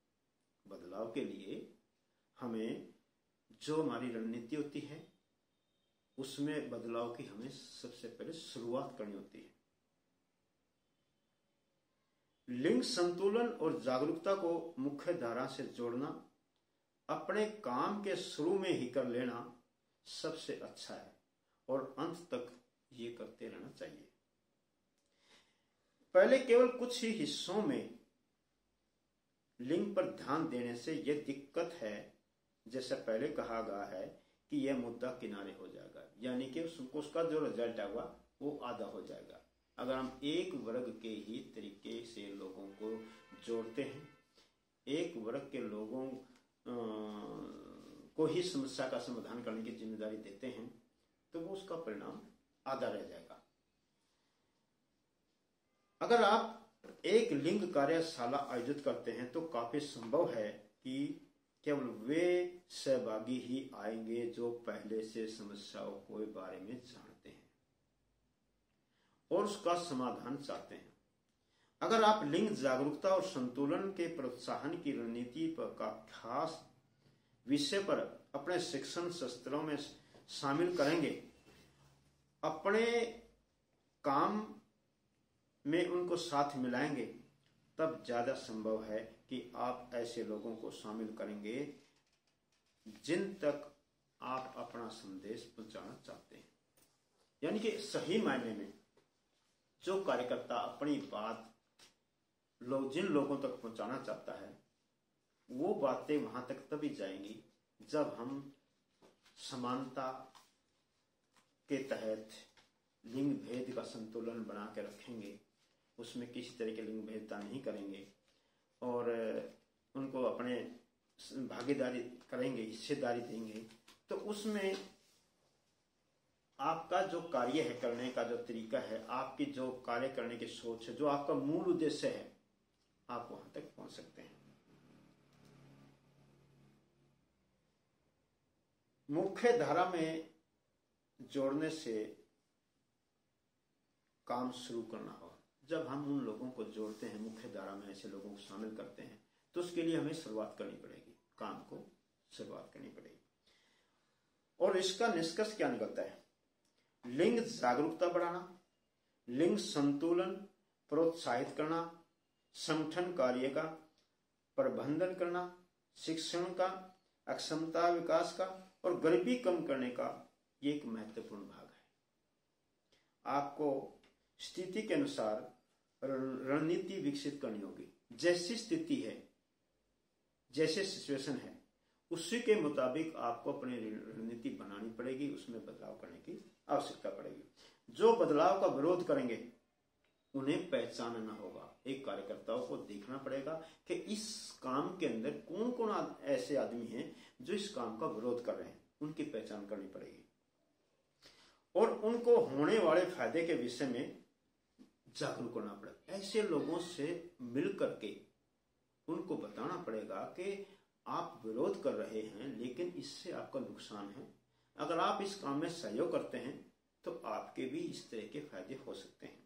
Speaker 1: बदलाव के लिए हमें जो हमारी रणनीति होती है उसमें बदलाव की हमें सबसे पहले शुरुआत करनी होती है। लिंग संतुलन और जागरूकता को मुख्य धारा से जोड़ना अपने काम के शुरू में ही कर लेना सबसे अच्छा है और अंत तक ये करते रहना चाहिए। पहले केवल कुछ ही हिस्सों में लिंग पर ध्यान देने से यह दिक्कत है, जैसे पहले कहा गया है कि यह मुद्दा किनारे हो जाएगा, यानी कि उसको उसका जो रिजल्ट आएगा वो आधा हो जाएगा। अगर हम एक वर्ग के ही तरीके से लोगों को जोड़ते हैं, एक वर्ग के लोगों को ही समस्या का समाधान करने की जिम्मेदारी देते हैं, तो वो उसका परिणाम आधा रह जाएगा। अगर आप एक लिंग कार्यशाला आयोजित करते हैं तो काफी संभव है कि केवल वे सहभागी ही आएंगे जो पहले से समस्याओं के बारे में जानते हैं और उसका समाधान चाहते हैं। अगर आप लिंग जागरूकता और संतुलन के प्रोत्साहन की रणनीति पर का खास विषय पर अपने शिक्षण सत्रों में शामिल करेंगे, अपने काम में उनको साथ मिलाएंगे, तब ज्यादा संभव है कि आप ऐसे लोगों को शामिल करेंगे जिन तक आप अपना संदेश पहुंचाना चाहते हैं। यानी कि सही मायने में जो कार्यकर्ता अपनी बात लोग जिन लोगों तक पहुंचाना चाहता है, वो बातें वहां तक तभी जाएंगी जब हम समानता के तहत लिंग भेद का संतुलन बना के रखेंगे, उसमें किसी तरह के लिंग भेदता नहीं करेंगे और उनको अपने भागीदारी करेंगे, हिस्सेदारी देंगे, तो उसमें आपका जो कार्य है, करने का जो तरीका है, आपकी जो कार्य करने की सोच है, जो आपका मूल उद्देश्य है, आप वहां तक पहुंच सकते हैं। मुख्य धारा में जोड़ने से काम शुरू करना होगा। जब हम उन लोगों को जोड़ते हैं, मुख्य धारा में ऐसे लोगों को शामिल करते हैं, तो उसके लिए हमें शुरुआत करनी पड़ेगी, काम को शुरुआत करनी पड़ेगी। और इसका निष्कर्ष क्या निकलता है? लिंग जागरूकता बढ़ाना, लिंग संतुलन प्रोत्साहित करना, संगठन कार्य का प्रबंधन करना, शिक्षण का, अक्षमता विकास का और गरीबी कम करने का ये एक महत्वपूर्ण भाग है। आपको स्थिति के अनुसार रणनीति विकसित करनी होगी। जैसी स्थिति है, जैसे सिचुएशन है, उसी के मुताबिक आपको अपनी रणनीति बनानी पड़ेगी, उसमें बदलाव करने की आवश्यकता पड़ेगी। जो बदलाव का विरोध करेंगे उन्हें पहचानना होगा। एक कार्यकर्ताओं को देखना पड़ेगा कि इस काम के अंदर कौन कौन ऐसे आदमी हैं जो इस काम का विरोध कर रहे हैं, उनकी पहचान करनी पड़ेगी और उनको होने वाले फायदे के विषय में जागरूक करना पड़ेगा। ऐसे लोगों से मिल करके उनको बताना पड़ेगा कि आप विरोध कर रहे हैं लेकिन इससे आपका नुकसान है, अगर आप इस काम में सहयोग करते हैं तो आपके भी इस तरह के फायदे हो सकते हैं।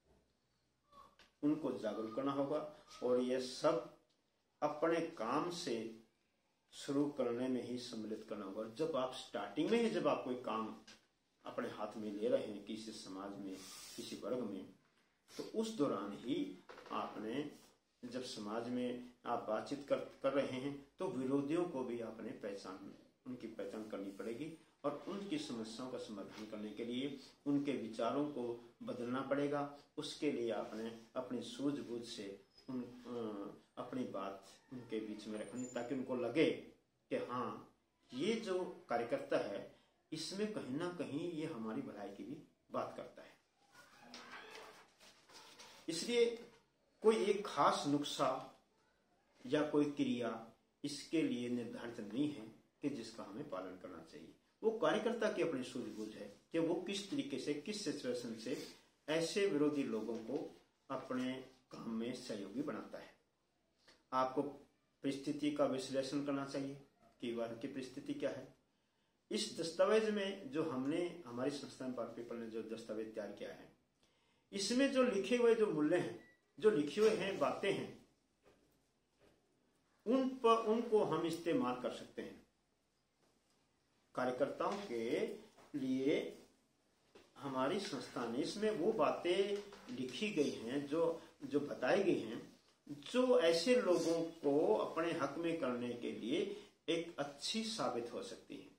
Speaker 1: उनको जागरूक करना होगा और यह सब अपने काम से शुरू करने में ही सम्मिलित करना होगा। जब आप स्टार्टिंग में ही जब आप कोई काम अपने हाथ में ले रहे हैं किसी समाज में, किसी वर्ग में, तो उस दौरान ही आपने जब समाज में आप बातचीत कर कर रहे हैं तो विरोधियों को भी आपने पहचान उनकी पहचान करनी पड़ेगी और उनकी समस्याओं का समाधान करने के लिए उनके विचारों को बदलना पड़ेगा। उसके लिए आपने अपनी सूझबूझ से उन आ, अपनी बात उनके बीच में रखनी, ताकि उनको लगे कि हाँ, ये जो कार्यकर्ता है इसमें कहीं ना कहीं ये हमारी भलाई की भी बात करता है। इसलिए कोई एक खास नुस्खा या कोई क्रिया इसके लिए निर्धारित नहीं है कि जिसका हमें पालन करना चाहिए। वो कार्यकर्ता की अपनी सूझबूझ है कि वो किस तरीके से, किस सिचुएशन से ऐसे विरोधी लोगों को अपने काम में सहयोगी बनाता है। आपको परिस्थिति का विश्लेषण करना चाहिए कि वह की परिस्थिति क्या है। इस दस्तावेज में जो हमने हमारी संस्था पावर पीपल ने जो दस्तावेज तैयार किया है, इसमें जो लिखे हुए जो मूल्य हैं, जो लिखे हुए हैं बातें हैं, उन पर उनको हम इस्तेमाल कर सकते हैं। कार्यकर्ताओं के लिए हमारी संस्था ने इसमें वो बातें लिखी गई हैं, जो जो बताई गई हैं, जो ऐसे लोगों को अपने हक में करने के लिए एक अच्छी साबित हो सकती है।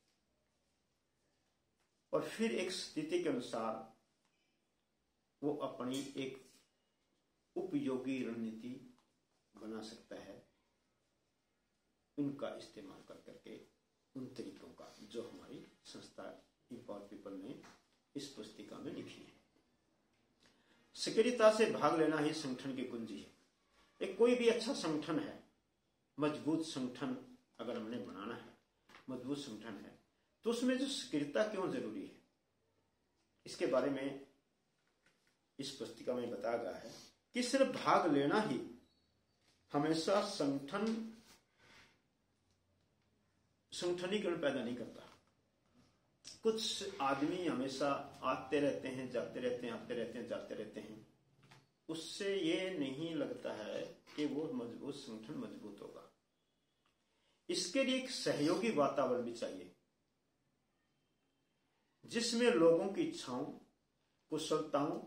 Speaker 1: और फिर एक स्थिति के अनुसार वो अपनी एक उपयोगी रणनीति बना सकता है, उनका इस्तेमाल कर करके उन तरीकों का जो हमारी संस्था एम्पावर पीपल ने इस पुस्तिका में लिखी है। सक्रियता से भाग लेना ही संगठन की कुंजी है। एक कोई भी अच्छा संगठन है, मजबूत संगठन अगर हमने बनाना है, मजबूत संगठन है, तो उसमें जो सक्रियता क्यों जरूरी है, इसके बारे में इस पुस्तिका में बताया गया है कि सिर्फ भाग लेना ही हमेशा संगठन संगठनीकरण पैदा नहीं करता। कुछ आदमी हमेशा आते रहते हैं, जाते रहते हैं, आते रहते हैं, जाते रहते हैं, उससे ये नहीं लगता है कि वो मजबूत संगठन मजबूत होगा। इसके लिए एक सहयोगी वातावरण भी चाहिए, जिसमें लोगों की इच्छाओं, कुशलताओं,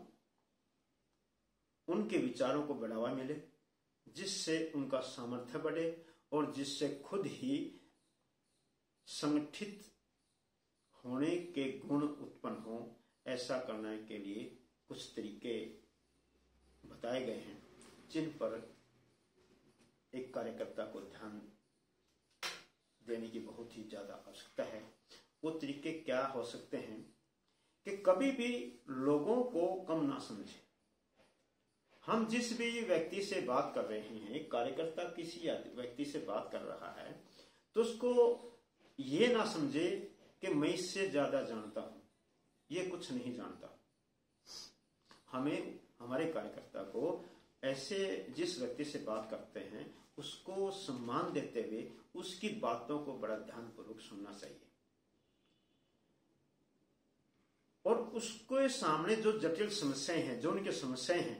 Speaker 1: उनके विचारों को बढ़ावा मिले, जिससे उनका सामर्थ्य बढ़े और जिससे खुद ही संगठित होने के गुण उत्पन्न हो। ऐसा करने के लिए कुछ तरीके बताए गए हैं, जिन पर एक कार्यकर्ता को ध्यान देने की बहुत ही ज्यादा आवश्यकता है। वो तरीके क्या हो सकते हैं कि कभी भी लोगों को कम ना समझे। हम जिस भी व्यक्ति से बात कर रहे हैं, एक कार्यकर्ता किसी व्यक्ति से बात कर रहा है, तो उसको ये ना समझे कि मैं इससे ज्यादा जानता हूं, ये कुछ नहीं जानता। हमें हमारे कार्यकर्ता को ऐसे जिस व्यक्ति से बात करते हैं उसको सम्मान देते हुए उसकी बातों को बड़ा ध्यानपूर्वक सुनना चाहिए, और उसके सामने जो जटिल समस्याएं हैं, जो उनकी समस्याएं हैं,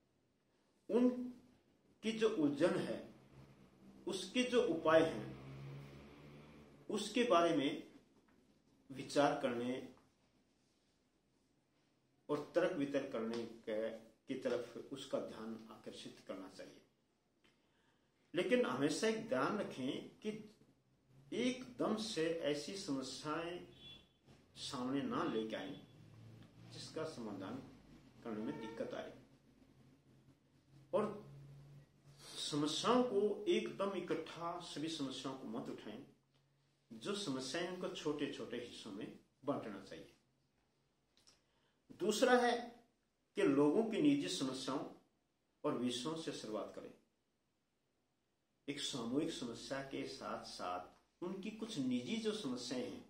Speaker 1: उनकी जो उलझन है, उसके जो उपाय हैं, उसके बारे में विचार करने और तर्क वितर्क करने के की तरफ उसका ध्यान आकर्षित करना चाहिए। लेकिन हमेशा एक ध्यान रखें कि एकदम से ऐसी समस्याएं सामने ना लेके आए जिसका समाधान करने में दिक्कत आए, और समस्याओं को एकदम इकट्ठा सभी समस्याओं को मत उठाएं। जो समस्याएं उनको छोटे छोटे हिस्सों में बांटना चाहिए। दूसरा है कि लोगों की निजी समस्याओं और विषयों से शुरुआत करें। एक सामूहिक समस्या के साथ साथ उनकी कुछ निजी जो समस्याएं हैं,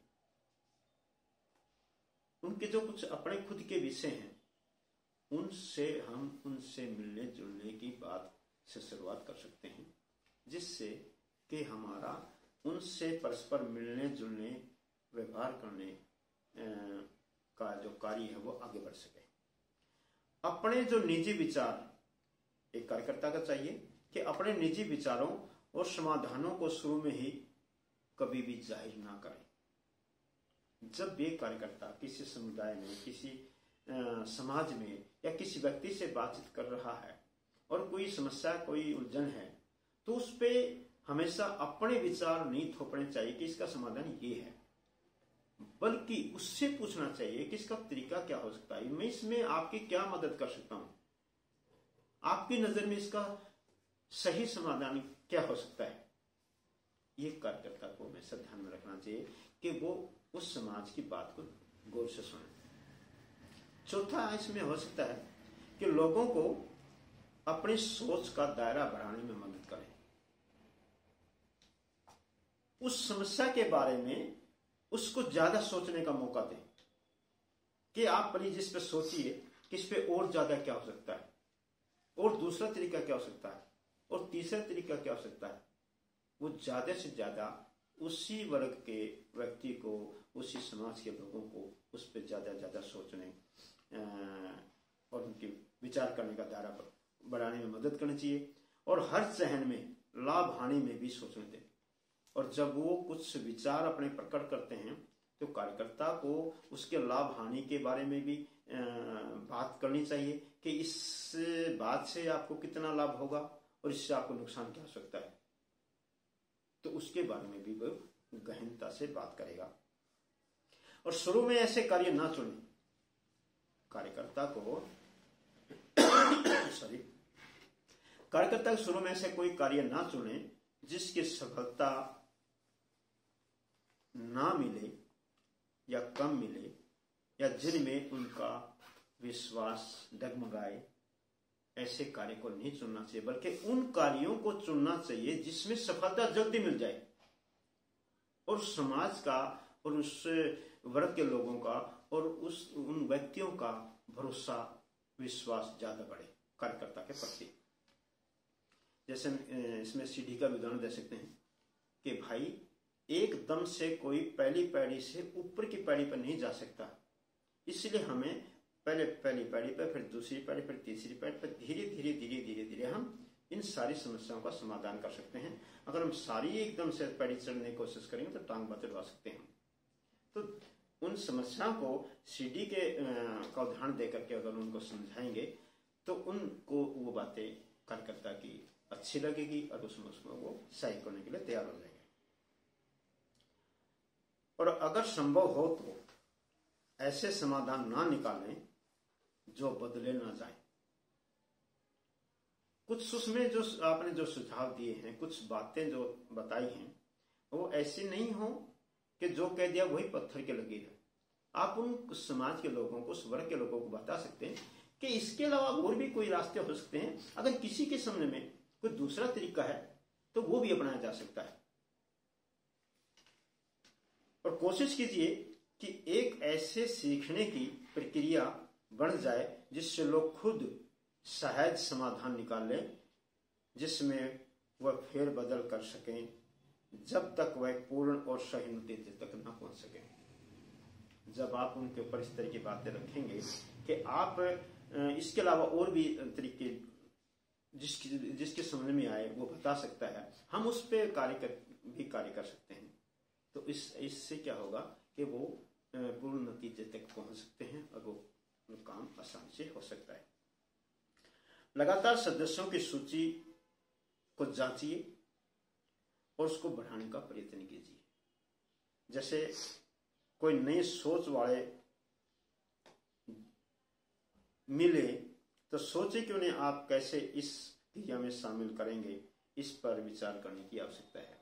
Speaker 1: उनके जो कुछ अपने खुद के विषय हैं, उनसे हम उनसे मिलने जुलने की बात से शुरुआत कर सकते हैं, जिससे कि हमारा उनसे परस्पर मिलने जुलने, व्यवहार करने का जो कार्य है वो आगे बढ़ सके। अपने जो निजी विचार एक कार्यकर्ता का चाहिए कि अपने निजी विचारों और समाधानों को शुरू में ही कभी भी जाहिर ना करें। जब भी कार्यकर्ता किसी समुदाय में, किसी आ, समाज में या किसी व्यक्ति से बातचीत कर रहा है और कोई समस्या, कोई उलझन है, तो उस पे हमेशा अपने विचार नहीं थोपने चाहिए कि इसका समाधान ये है, बल्कि उससे पूछना चाहिए कि इसका तरीका क्या हो सकता है, मैं इसमें आपकी क्या मदद कर सकता हूं, आपकी नजर में इसका सही समाधान क्या हो सकता है। ये कार्यकर्ता को हमेशा ध्यान में रखना चाहिए कि वो उस समाज की बात को गौर से सुने। चौथा इसमें हो सकता है कि लोगों को अपनी सोच का दायरा बढ़ाने में मदद करें। उस समस्या के बारे में उसको ज्यादा सोचने का मौका दें कि आप प्लीज इस पे सोचिए कि इस पे और ज्यादा क्या हो सकता है, और दूसरा तरीका क्या हो सकता है, और तीसरा तरीका क्या हो सकता है। वो ज्यादा से ज्यादा उसी वर्ग के व्यक्ति को, उसी समाज के लोगों को उस पर ज्यादा ज्यादा सोचने और उनके विचार करने का दायरा बढ़ाने में मदद करनी चाहिए। और हर सहन में लाभ हानि में भी सोचने दें। और जब वो कुछ विचार अपने प्रकट करते हैं तो कार्यकर्ता को उसके लाभ हानि के बारे में भी बात करनी चाहिए कि इस बात से आपको कितना लाभ होगा और इससे आपको नुकसान क्या हो सकता है, तो उसके बारे में भी वो गहनता से बात करेगा। और शुरू में ऐसे कार्य ना चुने, कार्यकर्ता को सॉरी कार्यकर्ता शुरू में ऐसे कोई कार्य ना चुने जिसकी सफलता ना मिले या कम मिले या जिनमें उनका विश्वास डगमगाए। ऐसे कार्य को नहीं चुनना चाहिए, बल्कि उन कार्यों को चुनना चाहिए जिसमें सफलता जल्दी मिल जाए और समाज का और उस वर्ग के लोगों का और उस उन व्यक्तियों का भरोसा विश्वास ज्यादा बढ़े कार्यकर्ता के प्रति। जैसे इसमें सीढ़ी का उदाहरण दे सकते हैं कि भाई एकदम से कोई पहली पैड़ी से ऊपर की पैड़ी पर नहीं जा सकता, इसलिए हमें पहले पहली पैड़ी पर, फिर दूसरी पैड़ी पर, तीसरी पैड़ी पर धीरे धीरे धीरे धीरे धीरे हम इन सारी समस्याओं का समाधान कर सकते हैं। अगर हम सारी एकदम से पैड़ी चढ़ने की कोशिश करेंगे तो टांग बतलवा सकते हैं। तो उन समस्याओं को सीढ़ी के का उदाहरण देकर के अगर उनको समझाएंगे तो उनको वो बातें कार्यकर्ता की अच्छी लगेगी और उसमें उसमें वो सही करने के लिए तैयार हो जाएंगे। और अगर संभव हो तो ऐसे समाधान ना निकालें जो बदले ना जाए। कुछ उसमें जो आपने जो सुझाव दिए हैं, कुछ बातें जो बताई हैं, वो ऐसी नहीं हो कि जो कह दिया वही पत्थर के लगे है। आप उन समाज के लोगों को, उस वर्ग के लोगों को बता सकते हैं कि इसके अलावा और भी कोई रास्ते हो सकते हैं। अगर किसी के सामने में कोई दूसरा तरीका है तो वो भी अपनाया जा सकता है। और कोशिश कीजिए कि एक ऐसे सीखने की प्रक्रिया बन जाए जिससे लोग खुद सहज समाधान निकाल लें, जिसमें वह फेर बदल कर सकें जब तक वह पूर्ण और सही नतीजे तक न पहुंच सके। जब आप उनके ऊपर इस तरह की बातें रखेंगे कि आप इसके अलावा और भी तरीके जिसकी जिसके समझ में आए वो बता सकता है, हम उस पर कार्य कर भी कार्य कर सकते हैं, तो इस इससे क्या होगा कि वो पूर्ण नतीजे तक पहुंच सकते हैं और वो काम आसानी से हो सकता है। लगातार सदस्यों की सूची को जांचिए और उसको बढ़ाने का प्रयत्न कीजिए। जैसे कोई नई सोच वाले मिले तो सोचे कि उन्हें आप कैसे इस क्रिया में शामिल करेंगे, इस पर विचार करने की आवश्यकता है।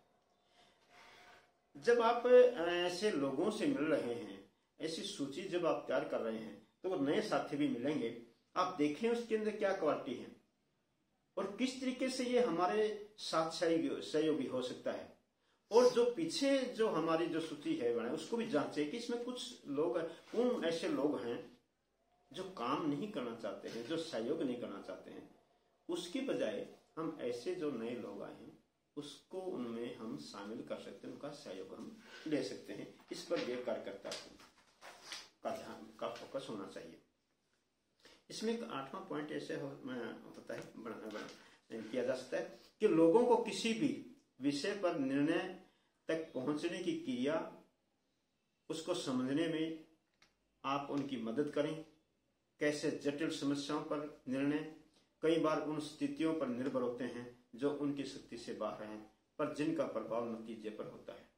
Speaker 1: जब आप ऐसे लोगों से मिल रहे हैं, ऐसी सूची जब आप तैयार कर रहे हैं, तो वो नए साथी भी मिलेंगे। आप देखें उसके अंदर क्या क्वालिटी है और किस तरीके से ये हमारे साथ सहयोगी हो सकता है। और जो पीछे जो हमारी जो सूची है बनाए उसको भी जांचे कि इसमें कुछ लोग कौन ऐसे लोग हैं जो काम नहीं करना चाहते हैं, जो सहयोग नहीं करना चाहते हैं। उसकी बजाय हम ऐसे जो नए लोग आए हैं उसको उनमें हम शामिल कर सकते हैं, उनका सहयोग हम ले सकते हैं। इस पर ये कार्यकर्ता का ध्यान का फोकस होना चाहिए। इसमें एक आठवां पॉइंट ऐसे हो, होता है बना, बना, किया जा सकता है कि लोगों को किसी भी विषय पर निर्णय तक पहुंचने की क्रिया, उसको समझने में आप उनकी मदद करें। कैसे जटिल समस्याओं पर निर्णय कई बार उन स्थितियों पर निर्भर होते हैं जो उनकी शक्ति से बाहर हैं, पर जिनका प्रभाव नतीजे पर होता है।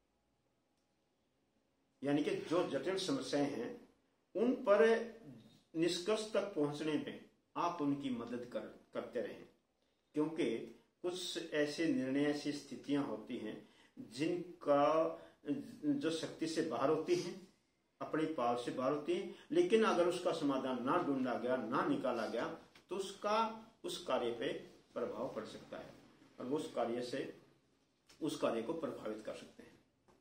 Speaker 1: यानी कि जो जटिल समस्याएं हैं उन पर निष्कर्ष तक पहुंचने में आप उनकी मदद कर करते रहें, क्योंकि कुछ ऐसे निर्णय, ऐसी स्थितियां होती हैं जिनका जो शक्ति से बाहर होती हैं, अपनी पावर से बाहर होती हैं, लेकिन अगर उसका समाधान ना ढूंढा गया, ना निकाला गया, तो उसका उस कार्य पे प्रभाव पड़ सकता है और वो उस कार्य से उस कार्य को प्रभावित कर सकते हैं।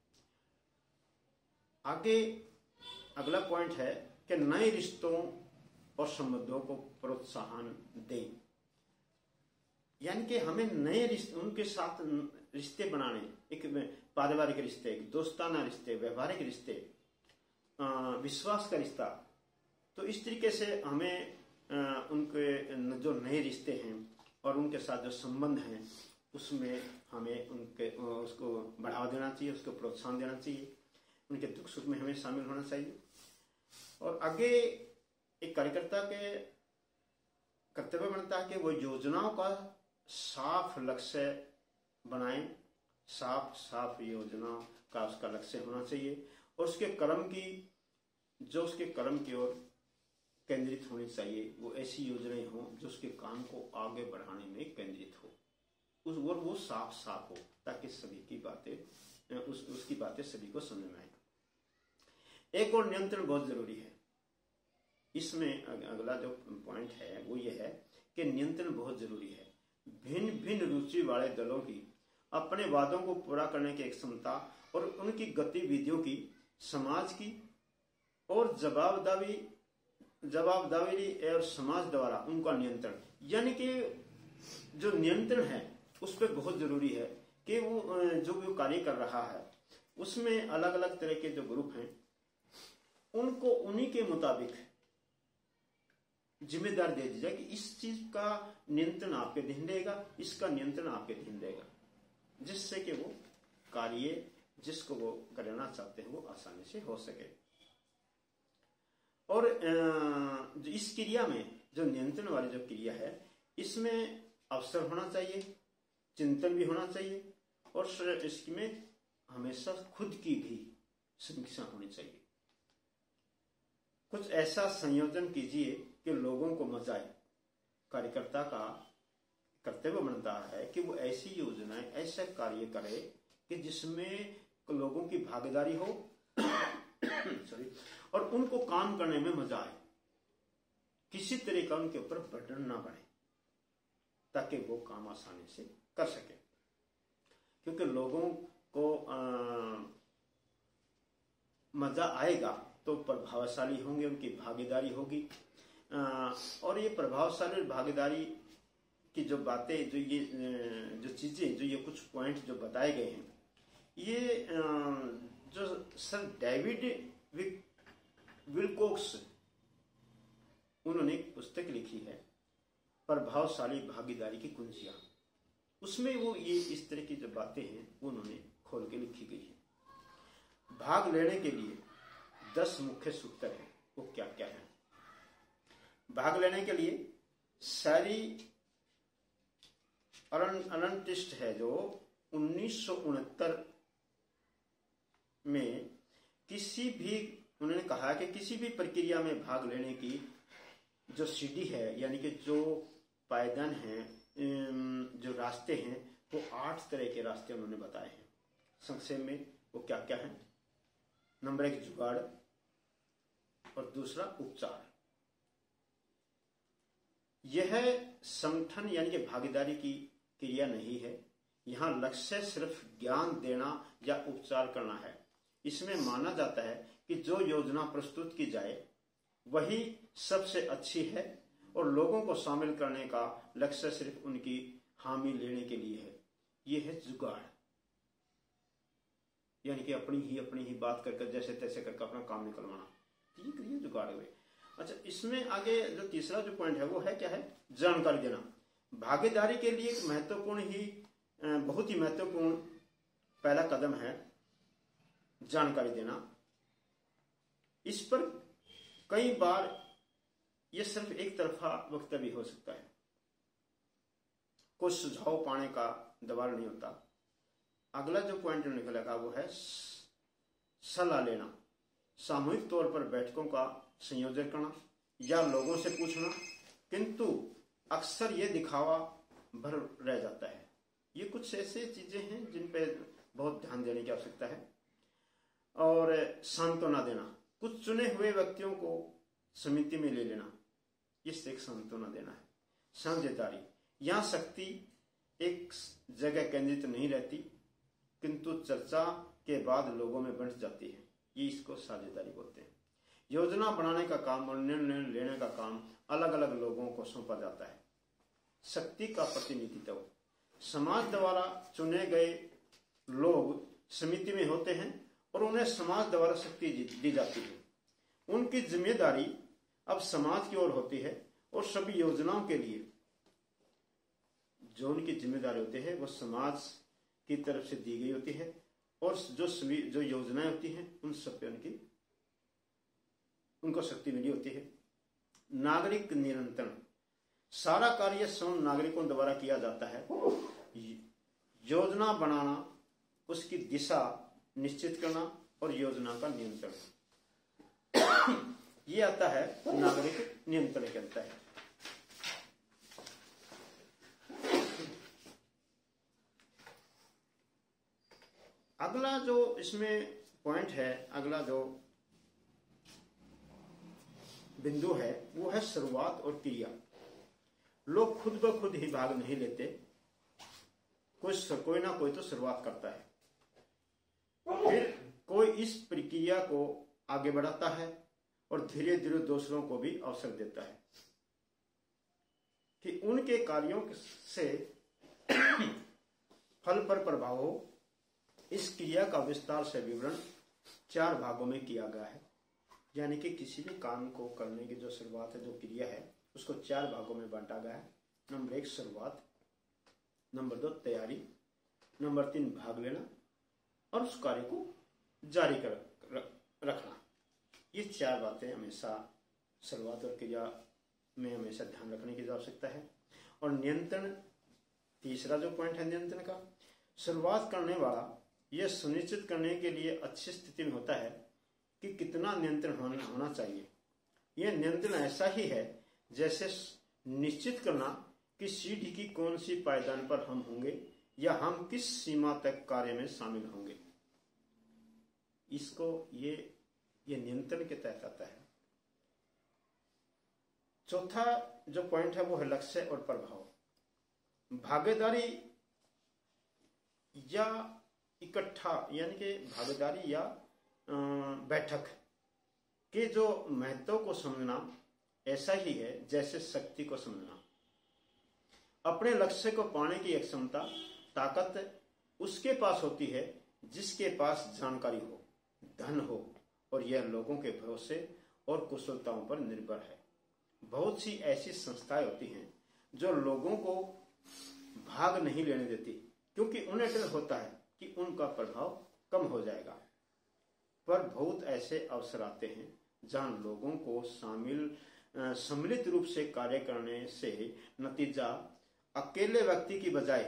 Speaker 1: आगे अगला पॉइंट है कि नए रिश्तों और संबंधों को प्रोत्साहन दें। यानी कि हमें नए रिश्ते, उनके साथ रिश्ते बनाने, एक पारिवारिक रिश्ते, एक दोस्ताना रिश्ते, व्यवहारिक रिश्ते, विश्वास का रिश्ता। तो इस तरीके से हमें उनके जो नए रिश्ते हैं और उनके साथ जो संबंध हैं उसमें हमें उनके उसको बढ़ावा देना चाहिए, उसको प्रोत्साहन देना चाहिए, उनके दुख सुख में हमें शामिल होना चाहिए। और आगे एक कार्यकर्ता के कर्तव्य बनता है कि वो योजनाओं का साफ लक्ष्य बनाए, साफ साफ योजना का उसका लक्ष्य होना चाहिए, और उसके कर्म की जो उसके कर्म की ओर केंद्रित होनी चाहिए। वो ऐसी योजनाएं हों जो उसके काम को आगे बढ़ाने में केंद्रित हो, उस और वो साफ साफ हो, ताकि सभी की बातें उस उसकी बातें सभी को समझ में आए। एक और नियंत्रण बहुत जरूरी है। इसमें अगला जो पॉइंट है वो ये है कि नियंत्रण बहुत जरूरी है। भिन्न भिन्न रुचि वाले दलों की अपने वादों को पूरा करने की एक क्षमता और उनकी गतिविधियों की समाज की और जवाबदारी जवाबदारी और समाज द्वारा उनका नियंत्रण, यानी कि जो नियंत्रण है उस पर बहुत जरूरी है कि वो जो भी कार्य कर रहा है उसमें अलग अलग तरह के जो ग्रुप हैं उनको उन्हीं के मुताबिक जिम्मेदारी दे दी जाए कि इस चीज का नियंत्रण आपके अधीन रहेगा, इसका नियंत्रण आपके अधीन रहेगा, जिससे कि वो कार्य जिसको वो करना चाहते हैं वो आसानी से हो सके। और इस क्रिया में जो नियंत्रण वाली जो क्रिया है इसमें अवसर होना चाहिए, चिंतन भी होना चाहिए, और इसमें हमेशा खुद की भी समीक्षा होनी चाहिए। कुछ ऐसा संयोजन कीजिए कि लोगों को मजा आए। कार्यकर्ता का कर्तव्य बनता है कि वो ऐसी योजनाएं, ऐसा कार्य करे कि जिसमें लोगों की भागीदारी हो सॉरी और उनको काम करने में मजा आए, किसी तरह का उनके ऊपर बर्डन ना बने, ताकि वो काम आसानी से कर सके। क्योंकि लोगों को आ, मजा आएगा तो प्रभावशाली होंगे, उनकी भागीदारी होगी, आ, और ये प्रभावशाली भागीदारी की जो बातें, जो ये जो चीजें, जो ये कुछ पॉइंट जो बताए गए हैं, ये जो सर डेविड विल्कोक्स उन्होंने एक पुस्तक लिखी है प्रभावशाली भागीदारी की कुंजियां, उसमें वो ये इस तरह की जो बातें हैं वो उन्होंने खोल के लिखी गई है। भाग लेने के लिए दस मुख्य सूत्र हैं, वो क्या क्या है। भाग लेने के लिए सारी अरनटिस्ट है जो उन्नीस सौ उनहत्तर में किसी भी, उन्होंने कहा कि किसी भी प्रक्रिया में भाग लेने की जो सीढ़ी है, यानी कि जो पायदान है, जो रास्ते हैं, वो आठ तरह के रास्ते उन्होंने बताए हैं। संक्षेप में वो क्या क्या है। नंबर एक जुगाड़, और दूसरा उपचार। यह संगठन यानी कि भागीदारी की क्रिया नहीं है। यहाँ लक्ष्य सिर्फ ज्ञान देना या उपचार करना है। इसमें माना जाता है कि जो योजना प्रस्तुत की जाए वही सबसे अच्छी है, और लोगों को शामिल करने का लक्ष्य सिर्फ उनकी हामी लेने के लिए है। यह है जुगाड़, यानी कि अपनी ही अपनी ही बात करके जैसे तैसे करके अपना काम निकलवाना, ये क्रिया जुगाड़ हुए। अच्छा, इसमें आगे जो तीसरा जो पॉइंट है वो है क्या है, जानकारी देना। भागीदारी के लिए एक महत्वपूर्ण ही बहुत ही महत्वपूर्ण पहला कदम है जानकारी देना। इस पर कई बार यह सिर्फ एक तरफा वक्तव्य हो सकता है, कुछ सुझाव पाने का दबाव नहीं होता। अगला जो पॉइंट निकलेगा वो है सलाह लेना। सामूहिक तौर पर बैठकों का संयोजन करना या लोगों से पूछना, किंतु अक्सर ये दिखावा भर रह जाता है। ये कुछ ऐसे चीजें हैं जिन पे बहुत ध्यान देने की आवश्यकता है। और सांत्वना देना, कुछ चुने हुए व्यक्तियों को समिति में ले लेना, इससे एक सांत्वना देना है। साझेदारी, यहाँ शक्ति एक जगह केंद्रित नहीं रहती, किंतु चर्चा के बाद लोगों में बंट जाती है, ये इसको साझेदारी बोलते हैं। योजना बनाने का काम और निर्णय लेने का काम अलग अलग लोगों को सौंपा जाता है। शक्ति का प्रतिनिधित्व, समाज द्वारा चुने गए लोग समिति में होते हैं और उन्हें समाज द्वारा शक्ति दी जाती है। उनकी जिम्मेदारी अब समाज की ओर होती है और सभी योजनाओं के लिए जो उनकी जिम्मेदारी होती है वो समाज की तरफ से दी गई होती है और जो जो योजनाएं होती हैं उन सब पे उनकी उनको शक्ति मिली होती है। नागरिक नियंत्रण, सारा कार्य स्वयं नागरिकों द्वारा किया जाता है। योजना बनाना, उसकी दिशा निश्चित करना और योजना का नियंत्रण, ये आता है नागरिक नियंत्रण के अंतर्गत है। अगला जो इसमें पॉइंट है, अगला जो बिंदु है वो है शुरुआत और क्रिया। लोग खुद ब खुद ही भाग नहीं लेते, कुछ कोई ना कोई तो शुरुआत करता है, फिर कोई इस प्रक्रिया को आगे बढ़ाता है और धीरे धीरे दूसरों को भी अवसर देता है कि उनके कार्यों से फल पर प्रभाव हो। इस क्रिया का विस्तार से विवरण चार भागों में किया गया है, यानी कि किसी भी काम को करने की जो शुरुआत है, जो क्रिया है, उसको चार भागों में बांटा गया है। नंबर एक शुरुआत, नंबर दो तैयारी, नंबर तीन भाग लेना और उस कार्य को जारी कर रखना। ये चार बातें हमेशा शुरुआत और क्रिया में हमेशा ध्यान रखने की आवश्यकता है। और नियंत्रण, तीसरा जो पॉइंट है नियंत्रण का, शुरुआत करने वाला यह सुनिश्चित करने के लिए अच्छी स्थिति में होता है कि कितना नियंत्रण होना चाहिए। यह नियंत्रण ऐसा ही है जैसे निश्चित करना कि सीढ़ी की कौन सी पायदान पर हम होंगे या हम किस सीमा तक कार्य में शामिल होंगे। इसको ये ये नियंत्रण के तहत आता है। चौथा जो पॉइंट है वो है लक्ष्य और प्रभाव। भागीदारी या इकट्ठा, यानी कि भागीदारी या बैठक के जो महत्व को समझना ऐसा ही है जैसे शक्ति को समझना। अपने लक्ष्य को पाने की एक क्षमता, ताकत उसके पास होती है जिसके पास जानकारी हो, धन हो और यह लोगों के भरोसे और कुशलताओं पर निर्भर है। बहुत सी ऐसी संस्थाएं होती हैं जो लोगों को भाग नहीं लेने देती, क्योंकि उन्हें डर होता है कि उनका प्रभाव कम हो जाएगा। पर बहुत ऐसे अवसर आते हैं जहां लोगों को शामिल सम्मिलित रूप से कार्य करने से नतीजा अकेले व्यक्ति की बजाय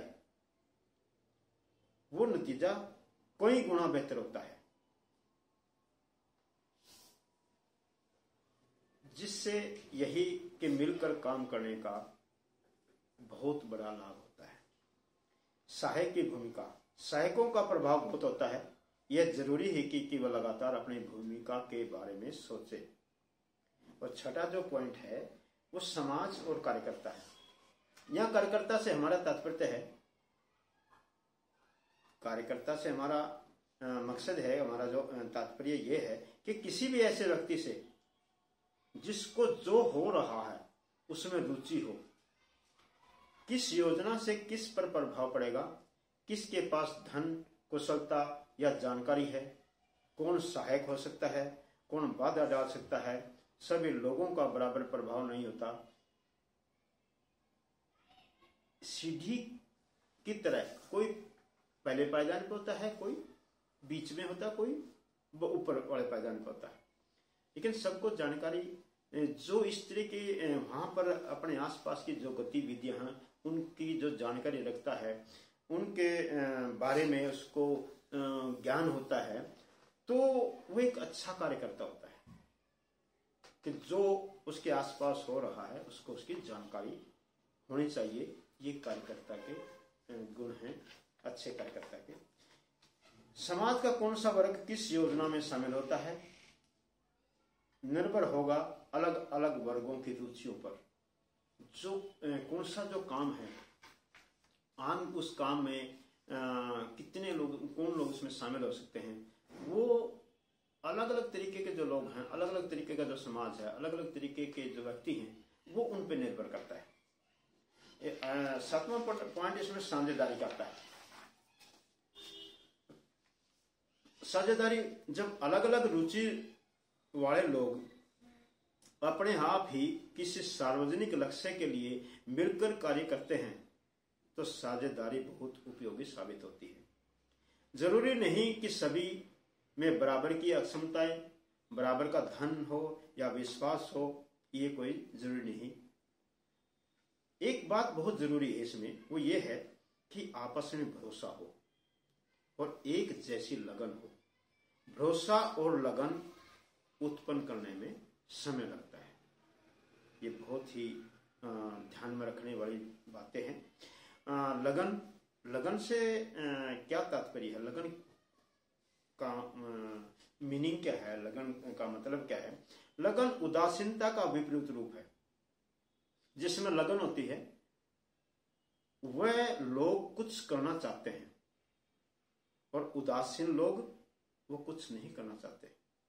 Speaker 1: वो नतीजा कई गुना बेहतर होता है, जिससे यही कि मिलकर काम करने का बहुत बड़ा लाभ होता है। सहायक की भूमिका, सहायकों का प्रभाव बहुत होता है। यह जरूरी है कि, कि वह लगातार अपनी भूमिका के बारे में सोचे। और छठा जो पॉइंट है वो समाज और कार्यकर्ता है। यह कार्यकर्ता से हमारा तात्पर्य है, कार्यकर्ता से हमारा आ, मकसद है, हमारा जो तात्पर्य ये है कि किसी भी ऐसे व्यक्ति से जिसको जो हो रहा है उसमें रुचि हो, किस योजना से किस पर प्रभाव पड़ेगा, किसके पास धन, कुशलता या जानकारी है, कौन सहायक हो सकता है, कौन बाधा डाल सकता है, सभी लोगों का बराबर प्रभाव नहीं होता। सीढ़ी की तरह कोई पहले पायदान पे होता है, कोई बीच में होता है, कोई ऊपर वाले पायदान पे होता है, लेकिन सबको जानकारी जो इस तरह के वहां पर अपने आसपास की जो गतिविधियां हैं उनकी जो जानकारी रखता है, उनके बारे में उसको ज्ञान होता है, तो वो एक अच्छा कार्यकर्ता होता है कि जो उसके आसपास हो रहा है उसको उसकी जानकारी होनी चाहिए। ये कार्यकर्ता के गुण हैं, अच्छे कार्यकर्ता के। समाज का कौन सा वर्ग किस योजना में शामिल होता है निर्भर होगा अलग अलग वर्गों की रुचियों पर। जो कौन सा जो काम है, आम उस काम में आ, कितने लोग, कौन लोग उसमें शामिल हो सकते हैं, वो अलग अलग तरीके के जो लोग हैं, अलग अलग तरीके का जो समाज है, अलग अलग तरीके के जो व्यक्ति हैं, वो उन पे निर्भर करता है। सातवां पॉइंट इसमें साझेदारी का आता है। साझेदारी, जब अलग अलग रुचि वाले लोग अपने आप ही किसी सार्वजनिक लक्ष्य के लिए मिलकर कार्य करते हैं तो साझेदारी बहुत उपयोगी साबित होती है। जरूरी नहीं कि सभी में बराबर की अक्षमताएं, बराबर का धन हो या विश्वास हो, ये कोई जरूरी नहीं। एक बात बहुत जरूरी है इसमें, वो ये है कि आपस में भरोसा हो और एक जैसी लगन हो। भरोसा और लगन उत्पन्न करने में समय लगता है। ये बहुत ही ध्यान में रखने वाली बातें हैं। लगन लगन से क्या तात्पर्य है, लगन का मीनिंग क्या है, लगन का मतलब क्या है? लगन उदासीनता का विपरीत रूप है। जिसमें लगन होती है वह लोग कुछ करना चाहते हैं और उदासीन लोग वो कुछ नहीं करना चाहते।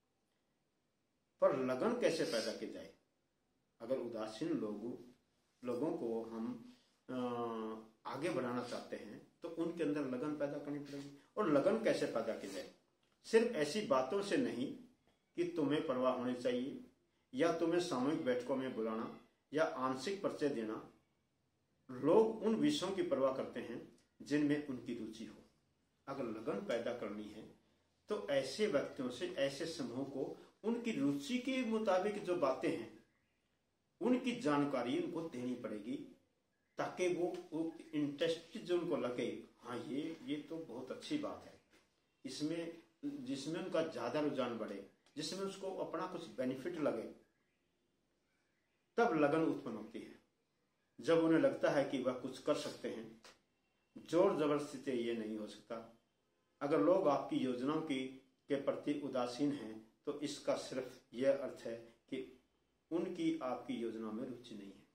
Speaker 1: पर लगन कैसे पैदा की जाए? अगर उदासीन लोगों लोगों को हम आ, आगे बढ़ाना चाहते हैं तो उनके अंदर लगन पैदा करनी पड़ेगी। और लगन कैसे पैदा की जाए? सिर्फ ऐसी बातों से नहीं कि तुम्हें परवाह होनी चाहिए या तुम्हें सामूहिक बैठकों में बुलाना या आंशिक परिचय देना। लोग उन विषयों की परवाह करते हैं जिनमें उनकी रुचि हो। अगर लगन पैदा करनी है तो ऐसे व्यक्तियों से, ऐसे समूह को उनकी रुचि के मुताबिक जो बातें हैं उनकी जानकारी उनको देनी पड़ेगी, ताकि वो, वो इंटरेस्ट जो उनको लगे, हाँ ये ये तो बहुत अच्छी बात है, इसमें जिसमें उनका ज्यादा रुझान बढ़े, जिसमें उसको अपना कुछ बेनिफिट लगे, तब लगन उत्पन्न होती है। जब उन्हें लगता है कि वह कुछ कर सकते हैं। जोर जबरदस्ती से ये नहीं हो सकता। अगर लोग आपकी योजनाओं की के प्रति उदासीन हैं तो इसका सिर्फ यह अर्थ है कि उनकी आपकी योजनाओं में रुचि नहीं है।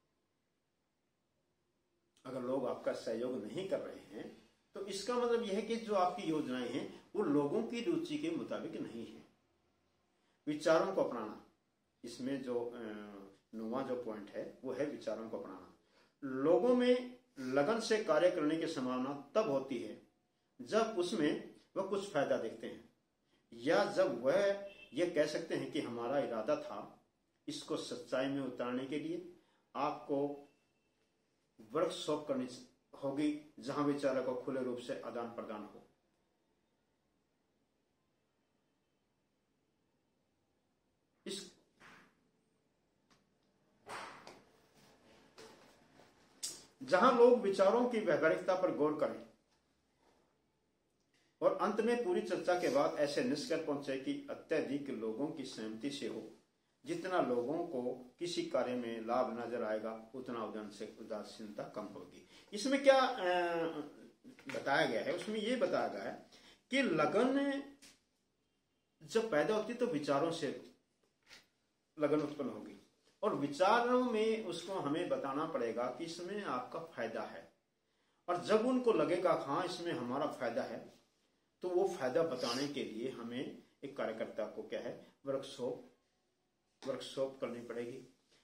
Speaker 1: अगर लोग आपका सहयोग नहीं कर रहे हैं तो इसका मतलब यह है कि जो आपकी योजनाएं हैं वो लोगों की रुचि के मुताबिक नहीं है। विचारों को अपनाना, इसमें जो नौवां जो पॉइंट है वो है विचारों को अपनाना। लोगों में लगन से कार्य करने की संभावना तब होती है जब उसमें वह कुछ फायदा देखते हैं, या जब वह यह कह सकते हैं कि हमारा इरादा था इसको सच्चाई में उतारने के लिए आपको वर्कशॉप करनी होगी जहां विचारों को खुले रूप से आदान प्रदान हो। इस जहां लोग विचारों की व्यावहारिकता पर गौर करें और अंत में पूरी चर्चा के बाद ऐसे निष्कर्ष पहुंचे कि अत्यधिक लोगों की सहमति से हो। जितना लोगों को किसी कार्य में लाभ नजर आएगा उतना उदासीनता कम होगी। इसमें क्या बताया गया है? उसमें यह बताया गया है कि लगन जब पैदा होती तो विचारों से लगन उत्पन्न होगी और विचारों में उसको हमें बताना पड़ेगा कि इसमें आपका फायदा है। और जब उनको लगेगा हाँ इसमें हमारा फायदा है तो वो फायदा बताने के लिए हमें एक कार्यकर्ता को क्या है वर्कशॉप वर्कशॉप करनी पड़ेगी।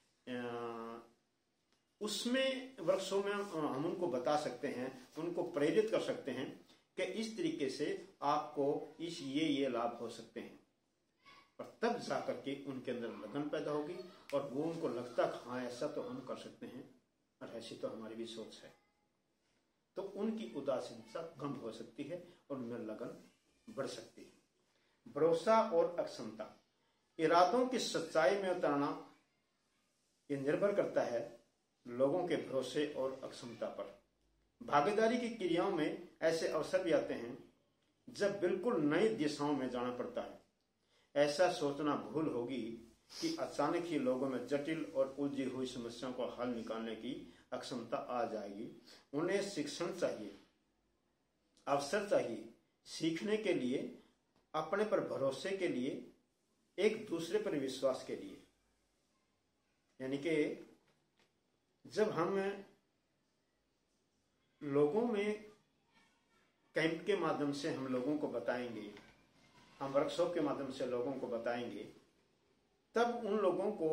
Speaker 1: उसमें वर्कशॉप में हम उनको बता सकते हैं, उनको प्रेरित कर सकते हैं कि इस तरीके से आपको इस ये ये लाभ हो सकते हैं। और तब जाकर के उनके अंदर लगन पैदा होगी और वो उनको लगता हाँ ऐसा तो हम कर सकते हैं और ऐसी तो हमारी भी सोच है, तो उनकी उदासीनता कम हो सकती है और उनमें लगन बढ़ सकती है। भरोसा और अक्षमता, इरादों की सच्चाई में उतारना ये निर्भर करता है लोगों के भरोसे और अक्षमता पर। भागीदारी की क्रियाओं में ऐसे अवसर भी आते हैं जब बिल्कुल नई दिशाओं में जाना पड़ता है। ऐसा सोचना भूल होगी कि अचानक ही लोगों में जटिल और उलझी हुई समस्याओं को हल निकालने की अक्षमता आ जाएगी। उन्हें शिक्षण चाहिए, अवसर चाहिए सीखने के लिए, अपने पर भरोसे के लिए, एक दूसरे पर विश्वास के लिए। यानी कि जब हम लोगों में कैंप के माध्यम से हम लोगों को बताएंगे, हम वर्कशॉप के माध्यम से लोगों को बताएंगे, तब उन लोगों को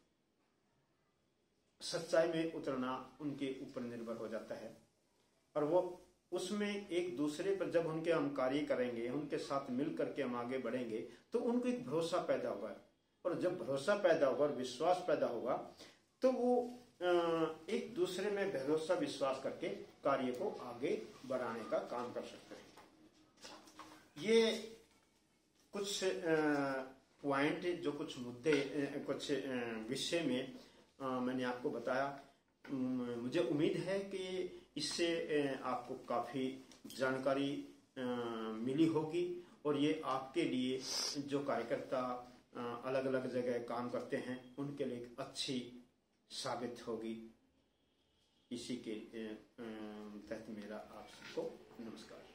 Speaker 1: सच्चाई में उतरना उनके ऊपर निर्भर हो जाता है। और वो उसमें एक दूसरे पर जब उनके हम कार्य करेंगे, उनके साथ मिल करके हम आगे बढ़ेंगे तो उनको एक भरोसा पैदा होगा। और जब भरोसा पैदा होगा और विश्वास पैदा होगा तो वो एक दूसरे में भरोसा विश्वास करके कार्य को आगे बढ़ाने का काम कर सकते हैं। ये कुछ पॉइंट, जो कुछ मुद्दे, कुछ विषय में आ, मैंने आपको बताया। मुझे उम्मीद है कि इससे आपको काफ़ी जानकारी मिली होगी और ये आपके लिए, जो कार्यकर्ता अलग अलग जगह काम करते हैं, उनके लिए अच्छी साबित होगी। इसी के तहत मेरा आप सबको नमस्कार।